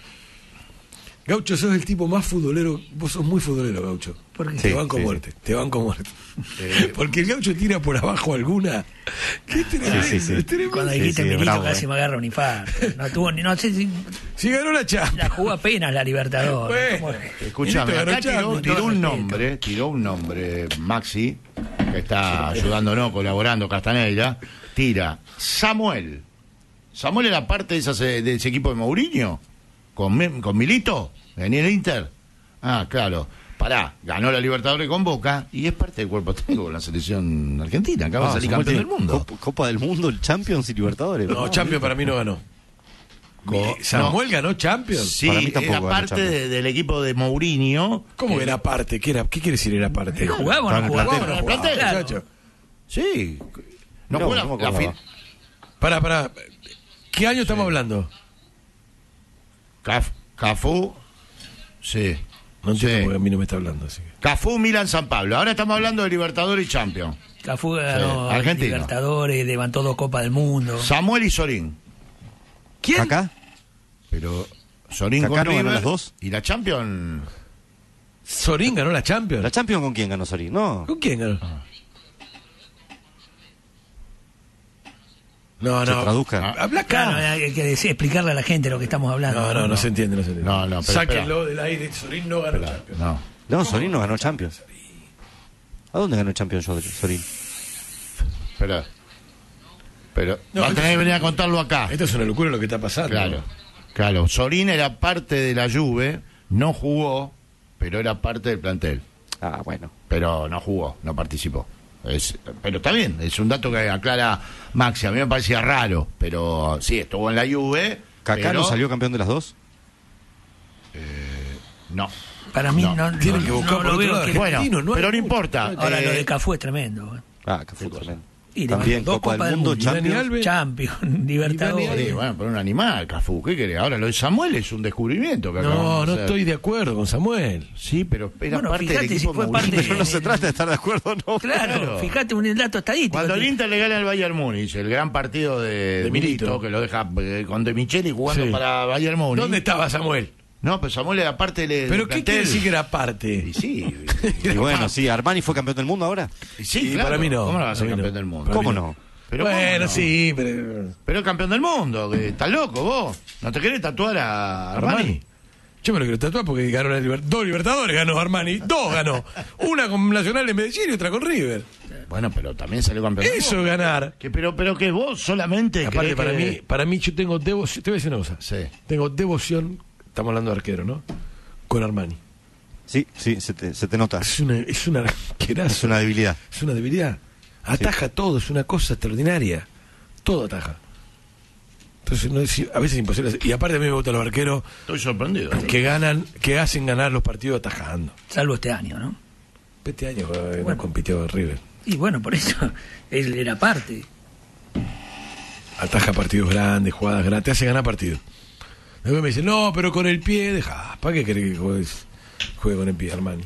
Gaucho, sos el tipo más futbolero. Vos sos muy futbolero, Gaucho. ¿Por qué? Te Sí, van con sí, muerte. Te van con muerte. Eh, Porque el Gaucho tira por abajo alguna. Qué tremendo. Sí, sí, sí. es tremendo. Cuando Sí, dijiste sí, Milito bravo, casi eh. me agarra un infarto. No tuvo ni, no sé si Si ganó la Champions. la jugó apenas la Libertadores. Bueno. ¿Cómo es? Escuchame, Milito ganó acá tiró, Champions, tiró todo un respeto. nombre, tiró un nombre, Maxi, que está ayudándonos, colaborando, Castaneda, tira Samuel. ¿Samuel era parte de, esas, eh, de ese equipo de Mourinho? ¿Con, Mi- con Milito? ¿Venía el Inter? Ah, claro. Pará, ganó la Libertadores con Boca y es parte del cuerpo técnico con la selección argentina. Acaba Ah, de salir Samuel campeón del tiene mundo. Copa, Copa del Mundo, el Champions y Libertadores. No, Champions para mí no ganó. Co- ¿Samuel ganó Champions? Sí, Para mí tampoco era ganó parte Champions. de- del equipo de Mourinho. ¿Cómo que era parte? ¿Qué, era? ¿Qué quiere decir era parte? ¿Jugaba o Estaba no en el jugaba? plantel. ¿Jugaba o no el jugaba, plantel. muchacho? Sí. No No, fue la, no me la acordaba. fin- Pará, pará. ¿Qué año estamos hablando? Caf, Cafú, sí. No entiendo sí. porque a mí no me está hablando. Así que. Cafú, Milan, San Pablo. Ahora estamos hablando de Libertadores y Champions. Cafú ganó sí. Argentino. Libertadores, levantó dos Copas del Mundo. Samuel y Sorín. ¿Quién? ¿Acá? Pero Sorín ¿Kaká con no River ganó las dos? y la Champions. ¿Sorín ganó la Champions? ¿La Champions con quién ganó Sorín? No. ¿Con quién ganó? Ah. No, Se no. traduzca. Habla acá. Claro, hay que decir, explicarle a la gente lo que estamos hablando. No, no, no, no se entiende, no se entiende. No, no, pero Sáquenlo espera. del aire. Sorín no ganó Espera, Champions. no. No, Sorín no ganó Champions. ¿A dónde ganó Champions Sorín? Espera. Pero No, va a esto tener que es- venir a contarlo acá. Esto es una locura lo que está pasando. Claro, claro. Sorín era parte de la Juve, no jugó, pero era parte del plantel. Ah, bueno. Pero no jugó, no participó. Es, pero está bien, es un dato que aclara Maxi. A mí me parecía raro, pero sí, estuvo en la Juve. ¿Kaká pero, no salió campeón de las dos? eh, no. Para mí No, no, tienen no- que buscar no por lo otro veo lado. que- Bueno, Argentino, no hay pero no mucho. importa. Ahora eh, lo de Cafú es tremendo. Ah, que fue tremendo. Y También dos Copa del Copas del Mundo, Mundo. Champions. Dani Alves. Champions, Sí, Libertadores. bueno, pero un animal, Cafú, ¿qué querés? Ahora lo de Samuel es un descubrimiento que acabamos No, de no hacer. estoy de acuerdo con Samuel. Sí, pero era Bueno, parte fíjate del si equipo fue Mourinho. parte- Pero no se trata de estar de acuerdo, ¿no? Claro, Claro. fíjate un dato estadístico. Cuando el Inter le gana al Bayern Múnich, el gran partido de, De Milito, Milito. que lo deja eh, con De Micheli jugando Sí. para Bayern Múnich. ¿Dónde estaba Samuel? No, pues Samuel era parte del ¿Pero del qué quiere plantel. decir que era parte? Y sí, Y bueno, sí, Armani fue campeón del mundo ahora. y sí, Y claro. para mí no. ¿Cómo no va a ser Para mí campeón no. del mundo? Para ¿Cómo mí no? Pero bueno, ¿cómo no? sí, pero. Pero es campeón del mundo, que estás loco vos. ¿No te querés tatuar a Armani? Armani. Yo me lo quiero tatuar porque ganó la liber- dos Libertadores, ganó Armani, dos ganó. Una con Nacional de Medellín y otra con River. Bueno, pero también salió campeón del Eso mundo. es ganar. Que, pero, pero que vos solamente Aparte, creés para que- mí, para mí yo tengo devoción, te voy a decir una cosa. Sí. Tengo devoción, estamos hablando de arquero, ¿no? Con Armani. Sí, sí, se te, se te nota. Es una, es una arqueraza. Es una debilidad. Es una debilidad. Ataja todo, es una cosa extraordinaria. Todo ataja. Entonces, no es- a veces es imposible hacer- Y aparte a mí me gustan los arqueros Estoy sorprendido. que ganan, que hacen ganar los partidos atajando. Salvo este año, ¿no? Este año eh, no Bueno. compitió con River. Y bueno, por eso él era parte. Ataja partidos grandes, jugadas grandes, te hace ganar partidos. Después me dicen, no, pero con el pie, deja. ¿Para qué querés que juegues, juegue con el pie, Armani?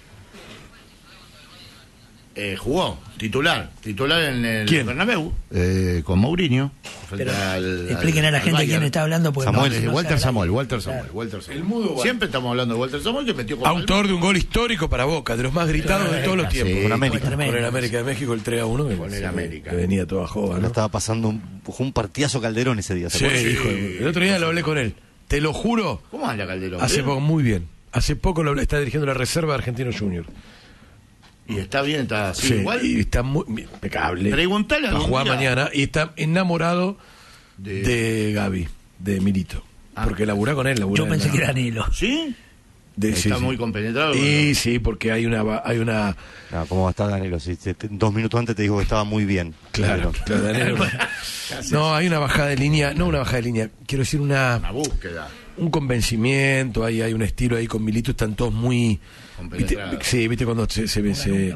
Eh, jugó, titular, titular en el ¿Quién? Bernabéu, eh, con Mourinho. frente Pero al- expliquen a al- la al gente Bayern. quién está hablando. Porque Samuel, no- eh, no Walter sabe. Samuel, Walter Samuel, Walter Samuel. El mudo Walter. Siempre estamos hablando de Walter Samuel que metió con Autor de un gol histórico para Boca, de los más gritados de todos los Sí, tiempos. con América. Con el América de México, el tres a uno, que, Con el América. que venía toda joven. Ahora ¿no? estaba pasando un, fue un partidazo Calderón ese día. ¿se Sí, acuerdan? hijo de- el otro día lo hablé con él. Te lo juro, ¿Cómo anda Calderón? hace ¿Bien? poco, muy bien. Hace poco lo hablé, está dirigiendo la reserva de Argentino Junior. Y está bien, está así Sí, igual. y está muy impecable. Preguntale Va a algún jugar día. mañana y está enamorado De- de, Gaby, de Milito. Ah. Porque labura con él. labura Yo en pensé la- que era Nilo. ¿Sí? de- Está sí, sí. muy compenetrado. Y sí, porque hay una ba- hay una No, ¿cómo va a estar Danilo? Si te- te- dos minutos antes te dijo que estaba muy bien. claro, claro, Daniel, no, hay una bajada de línea, no una bajada de línea, quiero decir una Una búsqueda. un convencimiento, hay, hay un estilo ahí con Milito, están todos muy ¿viste? Compenetrados. Sí, viste cuando se, se ve se...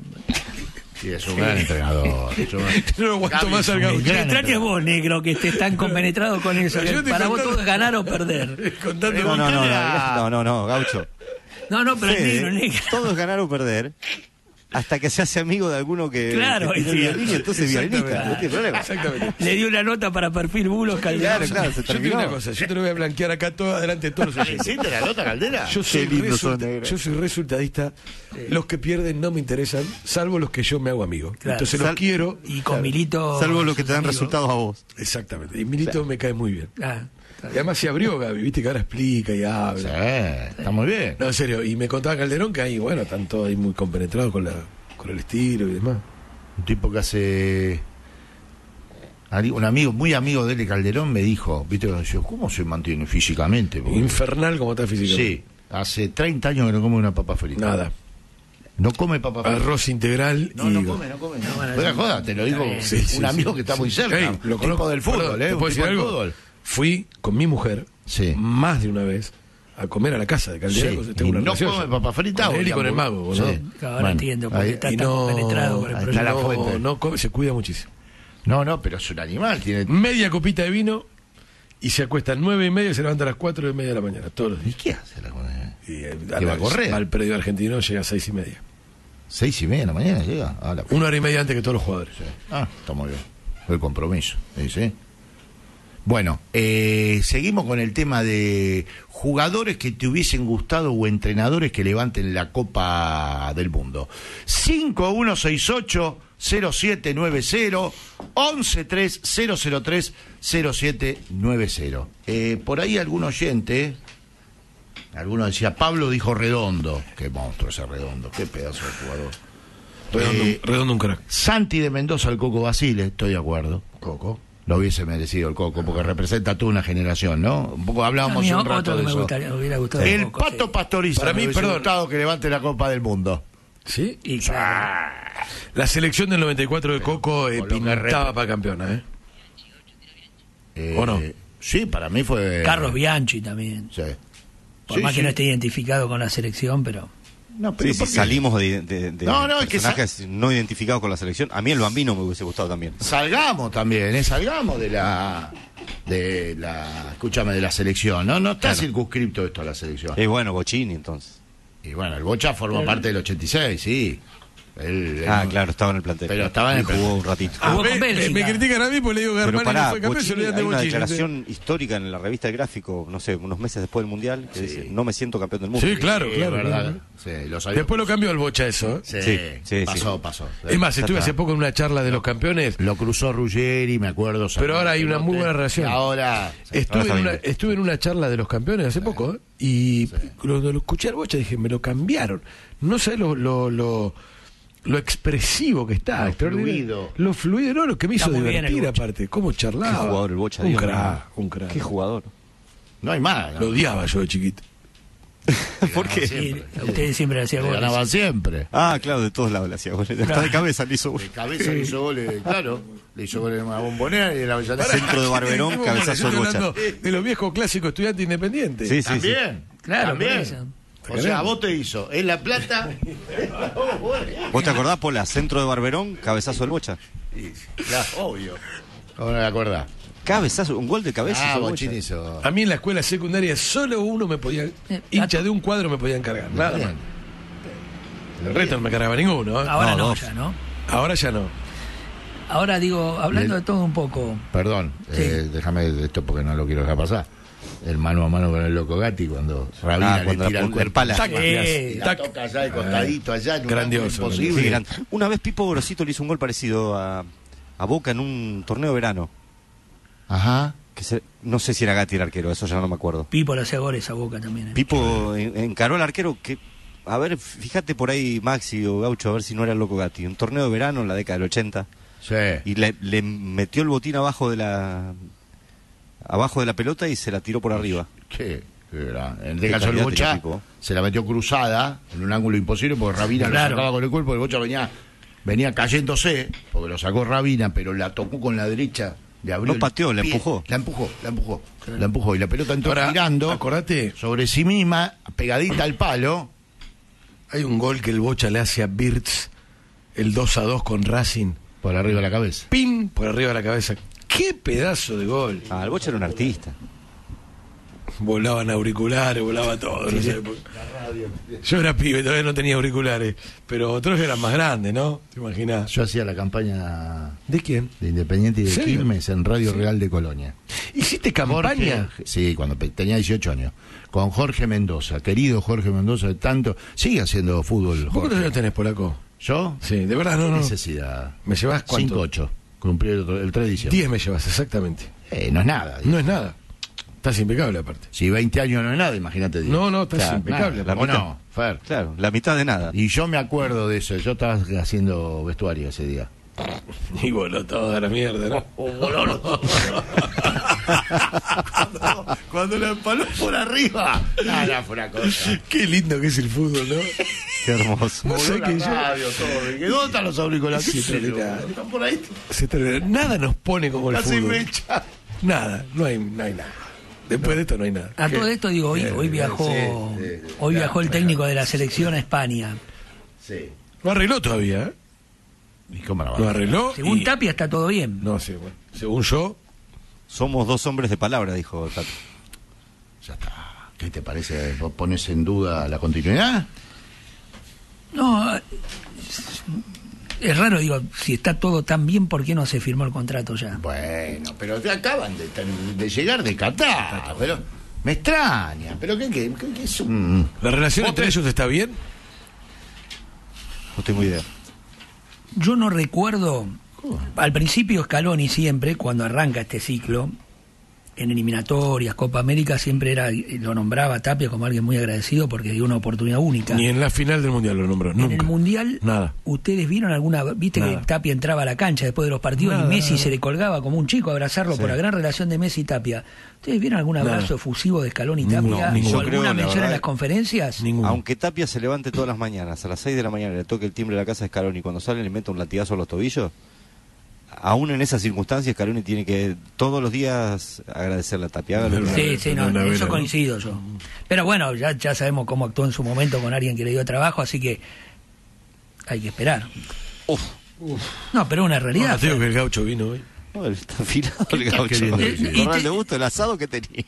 Sí, es un gran entrenador. Es un gran- No lo aguanto Gaby más es al un gaucho. gran Me trates vos, negro, que estés tan compenetrado con eso. Yo que estoy para vos contando- todo es ganar o perder. Contando- No, no, no, Preguntale a- no, no, no, Gaucho. No, no, pero el Fede, negro, negro. todo es ganar o perder. Hasta que se hace amigo de alguno que, Claro, que tiene sí. violín y entonces es violinista. Exactamente. No tiene problema. Exactamente. Le dio una nota para perfil Bulos Calderón. Claro, claro, se Yo te digo terminó. una cosa, yo te lo voy a blanquear acá todo adelante de todos los oyentes. ¿Hiciste la nota Caldera? Yo soy, Qué lindo son, resulta- negro. yo soy resultadista. Los que pierden no me interesan, salvo los que yo me hago amigo. Claro. Entonces Sal- los quiero. Y con Milito. Salvo los que sus te dan amigos. resultados a vos. Exactamente. Y Milito me cae muy bien. Ah, Y además se abrió Gaby, viste que ahora explica y Sí, habla. está muy bien. No, en serio. Y me contaba Calderón que ahí, bueno, están todos ahí muy compenetrados con, la, con el estilo y demás. Un tipo que hace... Un amigo, muy amigo de él, Calderón, me dijo, viste, yo, ¿cómo se mantiene físicamente? Porque- Infernal como está físicamente. Sí, hace treinta años que no come una papa frita. Nada. No come papa frita. Arroz integral No, y... no come, no come. No. bueno, Fuera sí. joda, te lo digo Está bien. Sí, sí, un amigo sí. que está muy cerca. Ey, lo tipo conozco. del fútbol, Perdón, ¿eh? ¿te Un puedo tipo decir del algo? fútbol. Fui con mi mujer Sí. más de una vez a comer a la casa de Calderón. Sí, tengo y una no relación come yo. papa frita. Con o él y con el digamos, mago, sí. ¿no? ahora Bueno, entiendo, porque ahí- está Y tan no, compenetrado con el ahí proyecto. está la fuente. no, no come, se cuida muchísimo. No, no, pero es un animal. Tiene... Media copita de vino y se acuesta a nueve y media y se levanta a las cuatro y media de la mañana, todos los días. ¿Y qué hace la cosa? Y, eh, ¿Que va a correr? Al predio argentino llega a seis y media. ¿Seis y media de la mañana llega? Ah, la... Una hora y media antes que todos los jugadores. Sí. Ah, está muy bien. El compromiso, ¿sí? Bueno, eh, seguimos con el tema de jugadores que te hubiesen gustado o entrenadores que levanten la Copa del Mundo. cinco uno seis ocho cero siete nueve cero once tres cero cero tres cero siete nueve cero. Eh, por ahí algún oyente, alguno decía, Pablo dijo Redondo. Qué monstruo ese Redondo, qué pedazo de jugador. Redondo, Eh, Redondo un crack. Santi de Mendoza al Coco Basile, estoy de acuerdo. Coco. Lo hubiese merecido el Coco, porque representa a toda una generación, ¿no? Un poco hablábamos A mí un rato otro de que me eso. gustaría- me hubiera gustado El un poco, Pato sí. Pastoriza. Para me mí, hubiese perdón. gustado que levante la Copa del Mundo. ¿Sí? Y claro, La selección del noventa y cuatro de Coco eh, con lo que pintaba rep- para campeona, ¿eh? Eh, ¿O no? Sí, para mí fue... Carlos Bianchi también. Sí. Por Sí, más sí. que no esté identificado con la selección, pero... No, Sí, sí, ¿por qué? salimos de, de- de No, no, es que personajes no identificados con la selección. A mí el Bambino me hubiese gustado también. Salgamos también, ¿eh? Salgamos de la... De la... Escúchame, de la selección, ¿no? No está Claro. circunscripto esto a la selección. Es bueno, Bochini entonces. Y bueno, el Bocha formó parte del ochenta y seis, sí. Él- Ah, él- claro, estaba en el plantel. Pero estaba en Y el plantel. jugó un ratito. Ah, Jugó me, con me- Bélgica. me critican a mí porque le digo que Pero Armani pará, no fue campeón, se Bochini, olvidan de hay una Bochini. declaración histórica en la revista de Gráfico, no sé, unos meses después del Mundial, que dice, no me siento campeón del mundo. Sí, claro, Sí, claro. verdad. claro. Sí, lo sabía. Después lo cambió el Bocha eso, ¿eh? Sí, Sí, sí, pasó, sí. pasó. Es más, Ya estuve está. hace poco en una charla de los campeones. Lo cruzó Ruggeri, me acuerdo. Pero ahora hay una muy buena relación. Y ahora... Estuve, Ahora en está una, bien. estuve en una charla de los campeones hace poco, ¿eh? Y cuando lo escuché al Bocha dije, me lo cambiaron. No sé lo, lo, lo, lo expresivo que está. Lo extraordinario. fluido. Lo fluido, no, lo que me hizo Está muy bien el divertir Bocha. aparte. ¿Cómo charlaba? Qué jugador el Bocha, Un Dios mío. crack, un crack. Qué jugador. No hay más. ¿no? Lo odiaba yo de chiquito. ¿Por qué? Siempre. Y ustedes siempre le hacían Le goles. ganaban siempre. Ah, claro, de todos lados le hacía goles. Hasta de cabeza le hizo De cabeza le hizo goles, claro. Le hizo goles a Bombonera y en la Avellaneda. Centro de Barberón, Estuvo cabezazo del estoy Bocha. hablando de los viejos clásicos estudiantes independientes. Sí, sí, sí. También. Claro, por también. eso. O sea, vos te hizo en La Plata. ¿Vos te acordás, Pola? Centro de Barberón, cabezazo del Bocha. Claro, obvio. ¿Cómo no me acordás? Cabezazo, un gol de cabeza. Ah, hizo el Bochini Bocha. hizo. A mí en la escuela secundaria solo uno me podía, Eh, hincha de un cuadro me podían cargar. Nada más. El resto no me cargaba ninguno. ¿eh? Ahora no, dos. ya, ¿no? Ahora ya no. Ahora digo, hablando Bien. de todo un poco, Perdón, Sí. eh, déjame esto porque no lo quiero dejar pasar. El mano a mano con el loco Gatti cuando Rabina Ah, le cuando tira la- el cuerpo. pala. Tac, Sí, y la tac. toca allá de costadito, allá. en un Grandioso, ángulo Sí, imposible. gran- Una vez Pipo Gorosito le hizo un gol parecido a, a Boca en un torneo de verano. Ajá. Que se- no sé si era Gatti el arquero, eso ya no me acuerdo. Pipo le hacía goles a Boca también. ¿eh? Pipo en- encaró al arquero que, a ver, fíjate por ahí Maxi o Gaucho, a ver si no era el loco Gatti. Un torneo de verano en la década del ochenta. Sí. Y le, le metió el botín abajo de la abajo de la pelota y se la tiró por arriba. Qué, qué gran- En Qué este caso el calidad Bocha tenía Pipo. se la metió cruzada en un ángulo imposible porque Rabina Claro. lo sacaba con el cuerpo. El Bocha venía, venía cayéndose porque lo sacó Rabina, pero la tocó con la derecha. Le abrió No el pateó, la pie. empujó. La empujó, la empujó. La empujó y la pelota entró Ahora, girando acordate, sobre sí misma, pegadita al palo. hay un gol que el Bocha le hace a Birds, el dos a dos con Racing. Por arriba de la cabeza. Pin por arriba de la cabeza. ¡Qué pedazo de gol! Ah, el Bocha era un artista. Volaban auriculares, volaba todo. No sé, porque- yo era pibe, todavía no tenía auriculares. Pero otros eran más grandes, ¿no? ¿Te imaginas? Yo hacía la campaña ¿De quién? de Independiente y de ¿Serio? Quilmes en Radio Real de Colonia. ¿Hiciste campaña? Jorge- sí, cuando pe- tenía dieciocho años. Con Jorge Mendoza, querido Jorge Mendoza, de tanto. Sigue haciendo fútbol. ¿Vos cuántos Jorge. años tenés, Polaco? ¿Yo? Sí, de verdad, no, ¿Qué no. necesidad? ¿Me llevas cuánto? cinco ocho. Cumplí el, el tres de diciembre. diez me llevas, exactamente. Eh, no es nada. No es nada. Estás impecable aparte. Si veinte años no es nada, imagínate diez. No, no, estás Claro, impecable. nada. La ¿O mitad. no, Fer? Claro, la mitad de nada. Y yo me acuerdo de eso. Yo estaba haciendo vestuario ese día. Y voló toda la mierda, ¿no? cuando, cuando la empaló por arriba. Ah, no, fue una cosa. Qué lindo que es el fútbol, ¿no? Qué hermoso. Vos Voló sabés la que yo- radio, todo. ¿Y ¿Dónde están los auriculares? Sí, ¿Qué sé yo? extraordinario. Están por ahí. Se te- Nada nos pone como el Casi fútbol. me echa. Nada, no hay, no hay nada. Después de esto no hay nada. A ¿Qué? todo esto digo, hoy, Eh, hoy viajó, sí, sí, sí. hoy viajó el Claro, técnico de la selección a España. Sí. Lo arregló todavía, ¿eh? ¿Y cómo la va? Lo arregló. Según y- Tapia está todo bien. No sé, bueno. Según yo, Somos dos hombres de palabra, dijo Tato. Ya está. ¿Qué te parece? ¿Vos pones en duda la continuidad? No, es raro, digo, si está todo tan bien, ¿por qué no se firmó el contrato ya? Bueno, pero te acaban de, de llegar de Qatar, pero me extraña, pero ¿qué, qué, qué, qué es un... ¿La relación entre ellos está bien? No tengo idea. Yo no recuerdo, al principio Scaloni siempre, cuando arranca este ciclo, en eliminatorias, Copa América, siempre era lo nombraba a Tapia como alguien muy agradecido porque dio una oportunidad única. Ni en la final del Mundial lo nombró, nunca. En el Mundial, nada. ¿Ustedes vieron alguna? ¿Viste nada. Que Tapia entraba a la cancha después de los partidos nada, y Messi nada. se le colgaba como un chico a abrazarlo sí. por la gran relación de Messi y Tapia? ¿Ustedes vieron algún abrazo nada. efusivo de Scaloni y Tapia? No, ¿O alguna creo, mención verdad, en las conferencias? Ninguno. Aunque Tapia se levante todas las mañanas, a las seis de la mañana le toque el timbre de la casa de Scaloni y cuando sale le mete un latigazo a los tobillos, aún en esas circunstancias Scaloni tiene que todos los días agradecerle a Tapia. Sí, sí, no, no, eso coincido yo. Pero bueno, ya, ya sabemos cómo actuó en su momento con alguien que le dio trabajo, así que hay que esperar. Uf. Uf. No, pero una realidad. No, te digo que el gaucho vino hoy. No, está afilado el gaucho. Corral de Busto, el asado que tenía.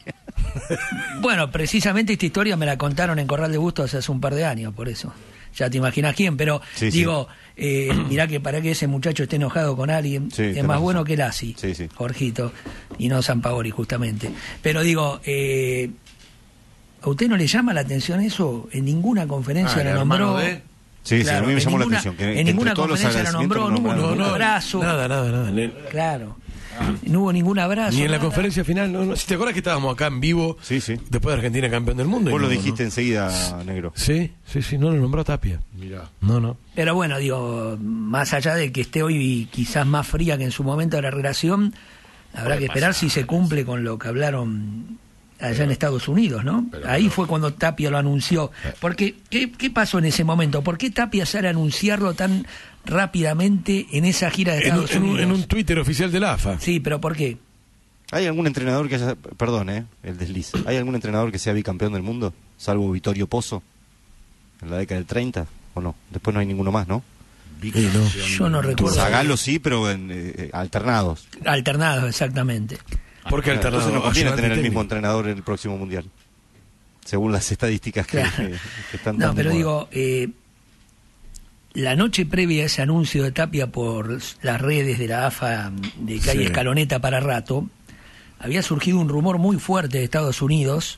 Bueno, precisamente esta historia me la contaron en Corral de Busto hace, hace un par de años, por eso. Ya te imaginas quién, pero sí, digo, sí. Eh, mirá que para que ese muchacho esté enojado con alguien, sí, es más bueno que Lassi, sí, sí. Jorgito, y no Sampaoli justamente. Pero digo, eh, ¿a usted no le llama la atención eso? En ninguna conferencia ah, lo nombró. De... Sí, claro, sí, a mí me llamó ninguna, la atención. Que, en que ninguna conferencia lo nombró, no hubo ningún abrazo. Nada, nada, nada. Claro. No hubo ningún abrazo. Ni en la nada. conferencia final. No, no. Si te acuerdas que estábamos acá en vivo, sí, sí. después de Argentina campeón del mundo. Vos no, lo dijiste no. enseguida, Negro. Sí, sí, sí, no lo nombró Tapia. Mirá. No, no. Pero bueno, digo, más allá de que esté hoy quizás más fría que en su momento de la relación, habrá que esperar pasar, si se cumple con lo que hablaron allá pero, en Estados Unidos, ¿no? Pero, Ahí pero, fue cuando Tapia lo anunció. Porque, ¿qué, ¿qué pasó en ese momento? ¿Por qué Tapia sale a anunciarlo tan rápidamente en esa gira de Estados en, Unidos? En un, en un Twitter oficial de la A F A. Sí, pero ¿por qué? ¿Hay algún entrenador que haya, perdón, eh, el desliz, ¿hay algún entrenador que sea bicampeón del mundo, salvo Vittorio Pozzo, en la década del treinta, o no? Después no hay ninguno más, ¿no? Sí, no. Yo no recuerdo. Zagallo sí, pero en, eh, alternados. Alternados, exactamente. ¿Por qué alternados? Entonces no conviene tener el mismo entrenador en el próximo Mundial, según las estadísticas que, claro. que, que están dando. No, pero digo, eh, la noche previa a ese anuncio de Tapia por las redes de la A F A de que hay sí. escaloneta para rato, había surgido un rumor muy fuerte de Estados Unidos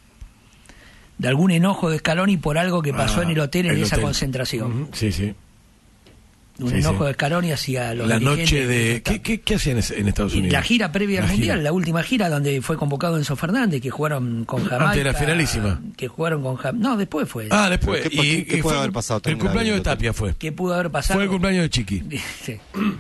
de algún enojo de Scaloni por algo que pasó ah, en el hotel en el esa hotel. concentración. Uh-huh. Sí, sí. Un sí, enojo sí. de Scaloni hacia los la noche de... ¿Qué, qué, qué hacían en Estados Unidos? La gira previa al la Mundial, gira. la última gira donde fue convocado Enzo Fernández, que jugaron con Jamaica. Antes de la finalísima. Que jugaron con Jamaica. No, después fue. Ah, después. ¿Qué, y, ¿qué, qué pudo haber pasado? El cumpleaños de Tapia fue. ¿Qué pudo haber pasado? Fue el cumpleaños de Chiqui. Sí.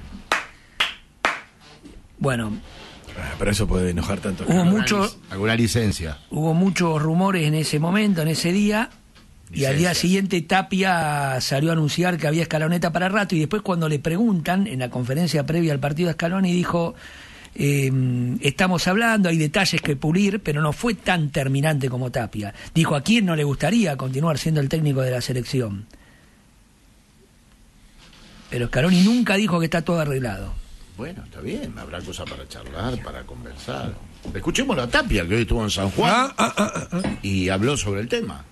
Bueno... Pero eso puede enojar tanto. Hubo mucho, alguna licencia. Hubo muchos rumores en ese momento, en ese día, licencia. Y al día siguiente Tapia salió a anunciar que había escaloneta para rato, y después cuando le preguntan, en la conferencia previa al partido de Scaloni, dijo, eh, estamos hablando, hay detalles que pulir, pero no fue tan terminante como Tapia. Dijo, ¿a quién no le gustaría continuar siendo el técnico de la selección? Pero Scaloni nunca dijo que está todo arreglado. Bueno, está bien, habrá cosas para charlar, para conversar. Escuchemos a Tapia, que hoy estuvo en San Juan ah, ah, ah, ah. y habló sobre el tema.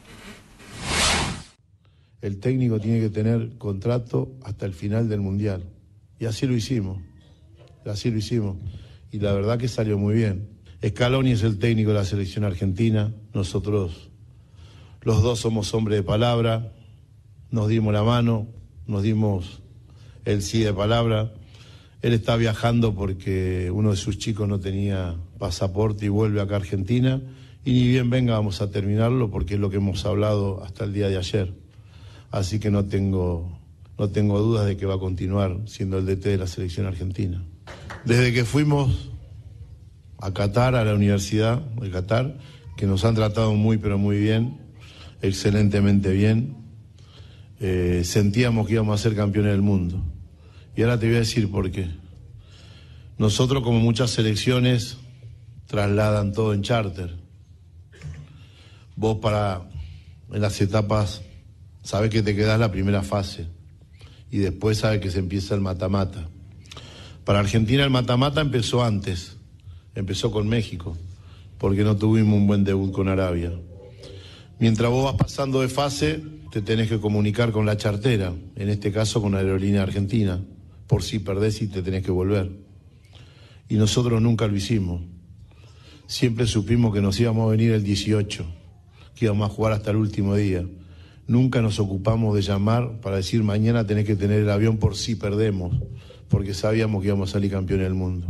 El técnico tiene que tener contrato hasta el final del Mundial. Y así lo hicimos, así lo hicimos. Y la verdad que salió muy bien. Scaloni es el técnico de la selección argentina, nosotros los dos somos hombres de palabra, nos dimos la mano, nos dimos el sí de palabra. Él está viajando porque uno de sus chicos no tenía pasaporte y vuelve acá a Argentina. Y ni bien venga vamos a terminarlo porque es lo que hemos hablado hasta el día de ayer. Así que no tengo, no tengo dudas de que va a continuar siendo el D T de la selección argentina. Desde que fuimos a Qatar, a la Universidad de Qatar, que nos han tratado muy pero muy bien, excelentemente bien, eh, sentíamos que íbamos a ser campeones del mundo. Y ahora te voy a decir por qué. Nosotros, como muchas selecciones, trasladan todo en charter. Vos para, en las etapas, sabés que te quedás la primera fase. Y después sabés que se empieza el mata-mata. Para Argentina el mata-mata empezó antes. Empezó con México, porque no tuvimos un buen debut con Arabia. Mientras vos vas pasando de fase, te tenés que comunicar con la chartera, en este caso con la Aerolínea Argentina, por si perdés y te tenés que volver. Y nosotros nunca lo hicimos. Siempre supimos que nos íbamos a venir el dieciocho, que íbamos a jugar hasta el último día. Nunca nos ocupamos de llamar para decir mañana tenés que tener el avión por si perdemos, porque sabíamos que íbamos a salir campeones del mundo.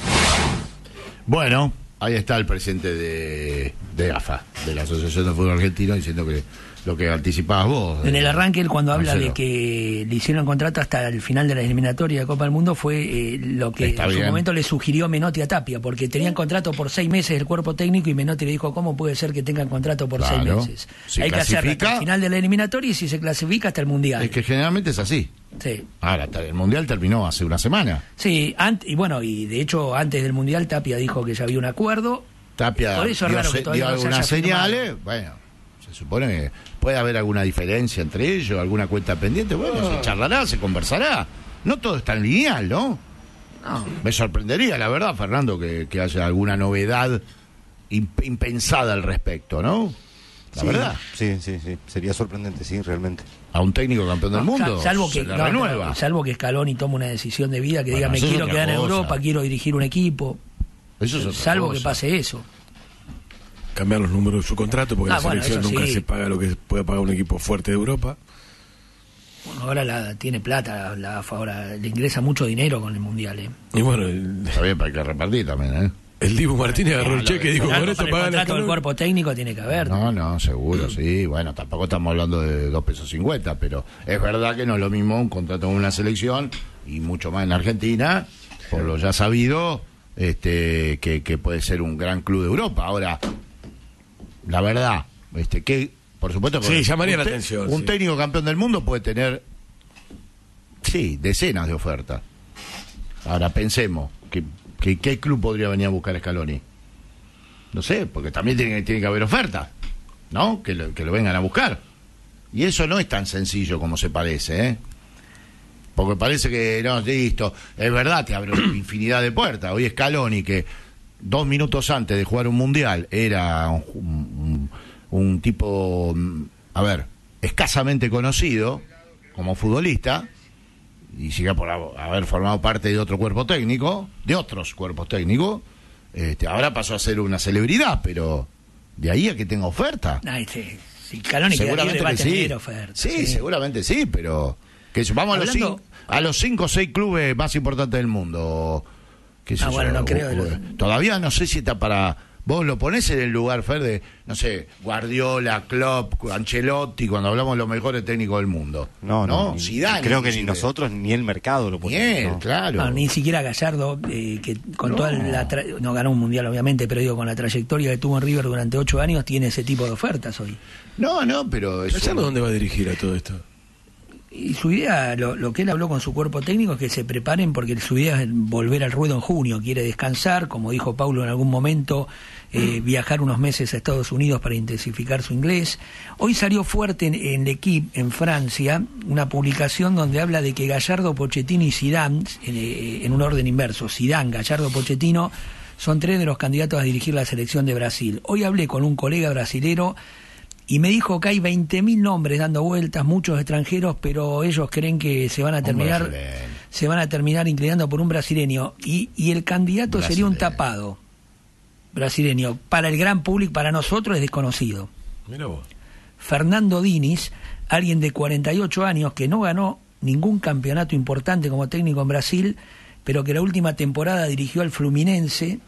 Bueno, ahí está el presidente de, de A F A, de la Asociación de Fútbol Argentino, diciendo que lo que anticipabas vos. En el arranque, él cuando habla Marcelo. de que le hicieron contrato hasta el final de la eliminatoria de Copa del Mundo, fue eh, lo que Está en su bien. momento le sugirió Menotti a Tapia, porque tenían contrato por seis meses el cuerpo técnico y Menotti le dijo, ¿cómo puede ser que tengan contrato por Claro. seis meses? Si Hay que hacerlo hasta clasifica- el final de la eliminatoria y si se clasifica hasta el Mundial. Es que generalmente es así. Sí. Ahora, el Mundial terminó hace una semana. Sí, ant- y bueno, y de hecho antes del Mundial Tapia dijo que ya había un acuerdo. Tapia Por eso es dio, raro que se- todavía dio no se algunas haya firmado. señales. Bueno, se supone que puede haber alguna diferencia entre ellos, alguna cuenta pendiente. Bueno, se charlará, se conversará. No todo es tan lineal, ¿no? Me sorprendería, la verdad, Fernando, que, que haya alguna novedad imp- impensada al respecto, ¿no? La Sí, verdad. Sí, sí, sí. Sería sorprendente, sí, realmente. A un técnico campeón del No, mundo, sal- salvo se que le no, renueva. no, salvo que Scaloni tome una decisión de vida que Bueno, diga me eso es quiero otra quedar en cosa. Europa, quiero dirigir un equipo. Eso es otra salvo que cosa. pase eso. Cambiar los números de su contrato, porque Ah, la bueno, selección eso nunca sí. se paga lo que puede pagar un equipo fuerte de Europa. Bueno, ahora la, tiene plata, la A F A ahora le ingresa mucho dinero con el Mundial. ¿eh? Y bueno, el, Está bien, para que repartir también, ¿eh? el Dibu Martínez agarró No, el lo cheque que- y dijo, Claro, con esto para el pagan el contrato del Scaloni. cuerpo técnico tiene que haber. No, no, seguro, sí. Bueno, tampoco estamos hablando de dos pesos cincuenta, pero es verdad que no es lo mismo un contrato con una selección y mucho más en Argentina, por lo ya sabido, este, que, que puede ser un gran club de Europa. Ahora, la verdad, este, que por supuesto que Sí, llamaría un la te- atención, Un sí. técnico campeón del mundo puede tener, sí, decenas de ofertas. Ahora pensemos, que, que ¿qué club podría venir a buscar a Scaloni? No sé, porque también tiene, que- tiene que haber ofertas, ¿no? Que lo, que lo vengan a buscar. Y eso no es tan sencillo como se parece, ¿eh? Porque parece que, no, listo, es verdad, te abre infinidad de puertas. Hoy Scaloni, que dos minutos antes de jugar un mundial era un, un- un tipo, mm, a ver, escasamente conocido como futbolista, y siga por ha- haber formado parte de otro cuerpo técnico, de otros cuerpos técnicos, este, ahora pasó a ser una celebridad, pero de ahí a que tenga oferta. Nah, este, si Scaloni queda libre, va a que tener sí. oferta. Sí, seguramente sí, pero que eso, vamos Hablando- a los cinco, a los cinco o seis clubes más importantes del mundo. ¿Qué sé Ah, yo? bueno, no creo O- que o- lo- Todavía no sé si está para. Vos lo ponés en el lugar, Fer, de, no sé, Guardiola, Klopp, Ancelotti, cuando hablamos de los mejores técnicos del mundo. No, no. ni- Zidane, creo que ni inclusive. nosotros ni el mercado lo Ni pone. él, no. claro. No, ni siquiera Gallardo, eh, que con No. toda la tra- no ganó un mundial obviamente, pero digo, con la trayectoria que tuvo en River durante ocho años, tiene ese tipo de ofertas hoy. No, no, pero es ¿Gallardo un- dónde va a dirigir a todo esto? Y su idea, lo, lo que él habló con su cuerpo técnico es que se preparen porque su idea es volver al ruedo en junio, quiere descansar, como dijo Paulo en algún momento, eh, viajar unos meses a Estados Unidos para intensificar su inglés. Hoy salió fuerte en, en L'Equipe, en Francia, una publicación donde habla de que Gallardo, Pochettino y Zidane, en, eh, en un orden inverso, Zidane, Gallardo, Pochettino, son tres de los candidatos a dirigir la selección de Brasil. Hoy hablé con un colega brasilero y me dijo que hay veinte mil nombres dando vueltas, muchos extranjeros, pero ellos creen que se van a terminar se van a terminar inclinando por un brasileño. Y, y el candidato sería un tapado brasileño. Para el gran público, para nosotros es desconocido. Mira vos. Fernando Diniz, alguien de cuarenta y ocho años que no ganó ningún campeonato importante como técnico en Brasil, pero que la última temporada dirigió al Fluminense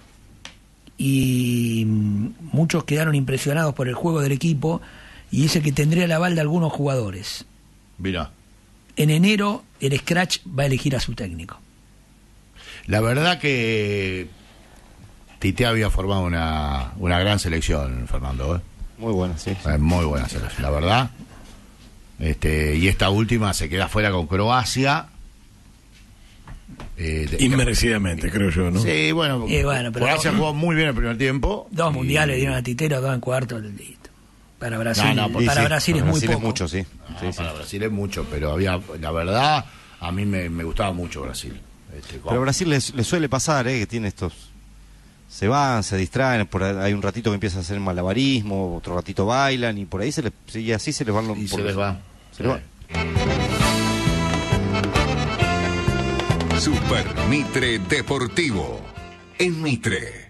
y mm, muchos quedaron impresionados por el juego del equipo y dice que tendría el aval de algunos jugadores. Mirá. En enero el Scratch va a elegir a su técnico. La verdad que Tite había formado una, una gran selección, Fernando. ¿eh? Muy buena, sí. Eh, muy buena selección, la verdad. Este, y esta última se queda fuera con Croacia. Eh, de- Inmerecidamente, creo yo, ¿no? Sí, bueno, Eh, bueno, pero- Croacia jugó muy bien el primer tiempo. Dos y- mundiales dieron a Titero, dos en cuarto, listo. Para Brasil, No, no, porque para sí, Brasil para es muy Brasil poco. es mucho, sí. Ah, Sí, sí. para Brasil es mucho, pero había, la verdad, a mí me, me gustaba mucho Brasil. Este, Pero a Brasil le, le suele pasar, ¿eh? Que tiene estos se van, se distraen, por ahí hay un ratito que empiezan a hacer malabarismo, otro ratito bailan y por ahí se les, y así se les van los... Y por se les los- va. Se les va. Super Mitre Deportivo. En Mitre.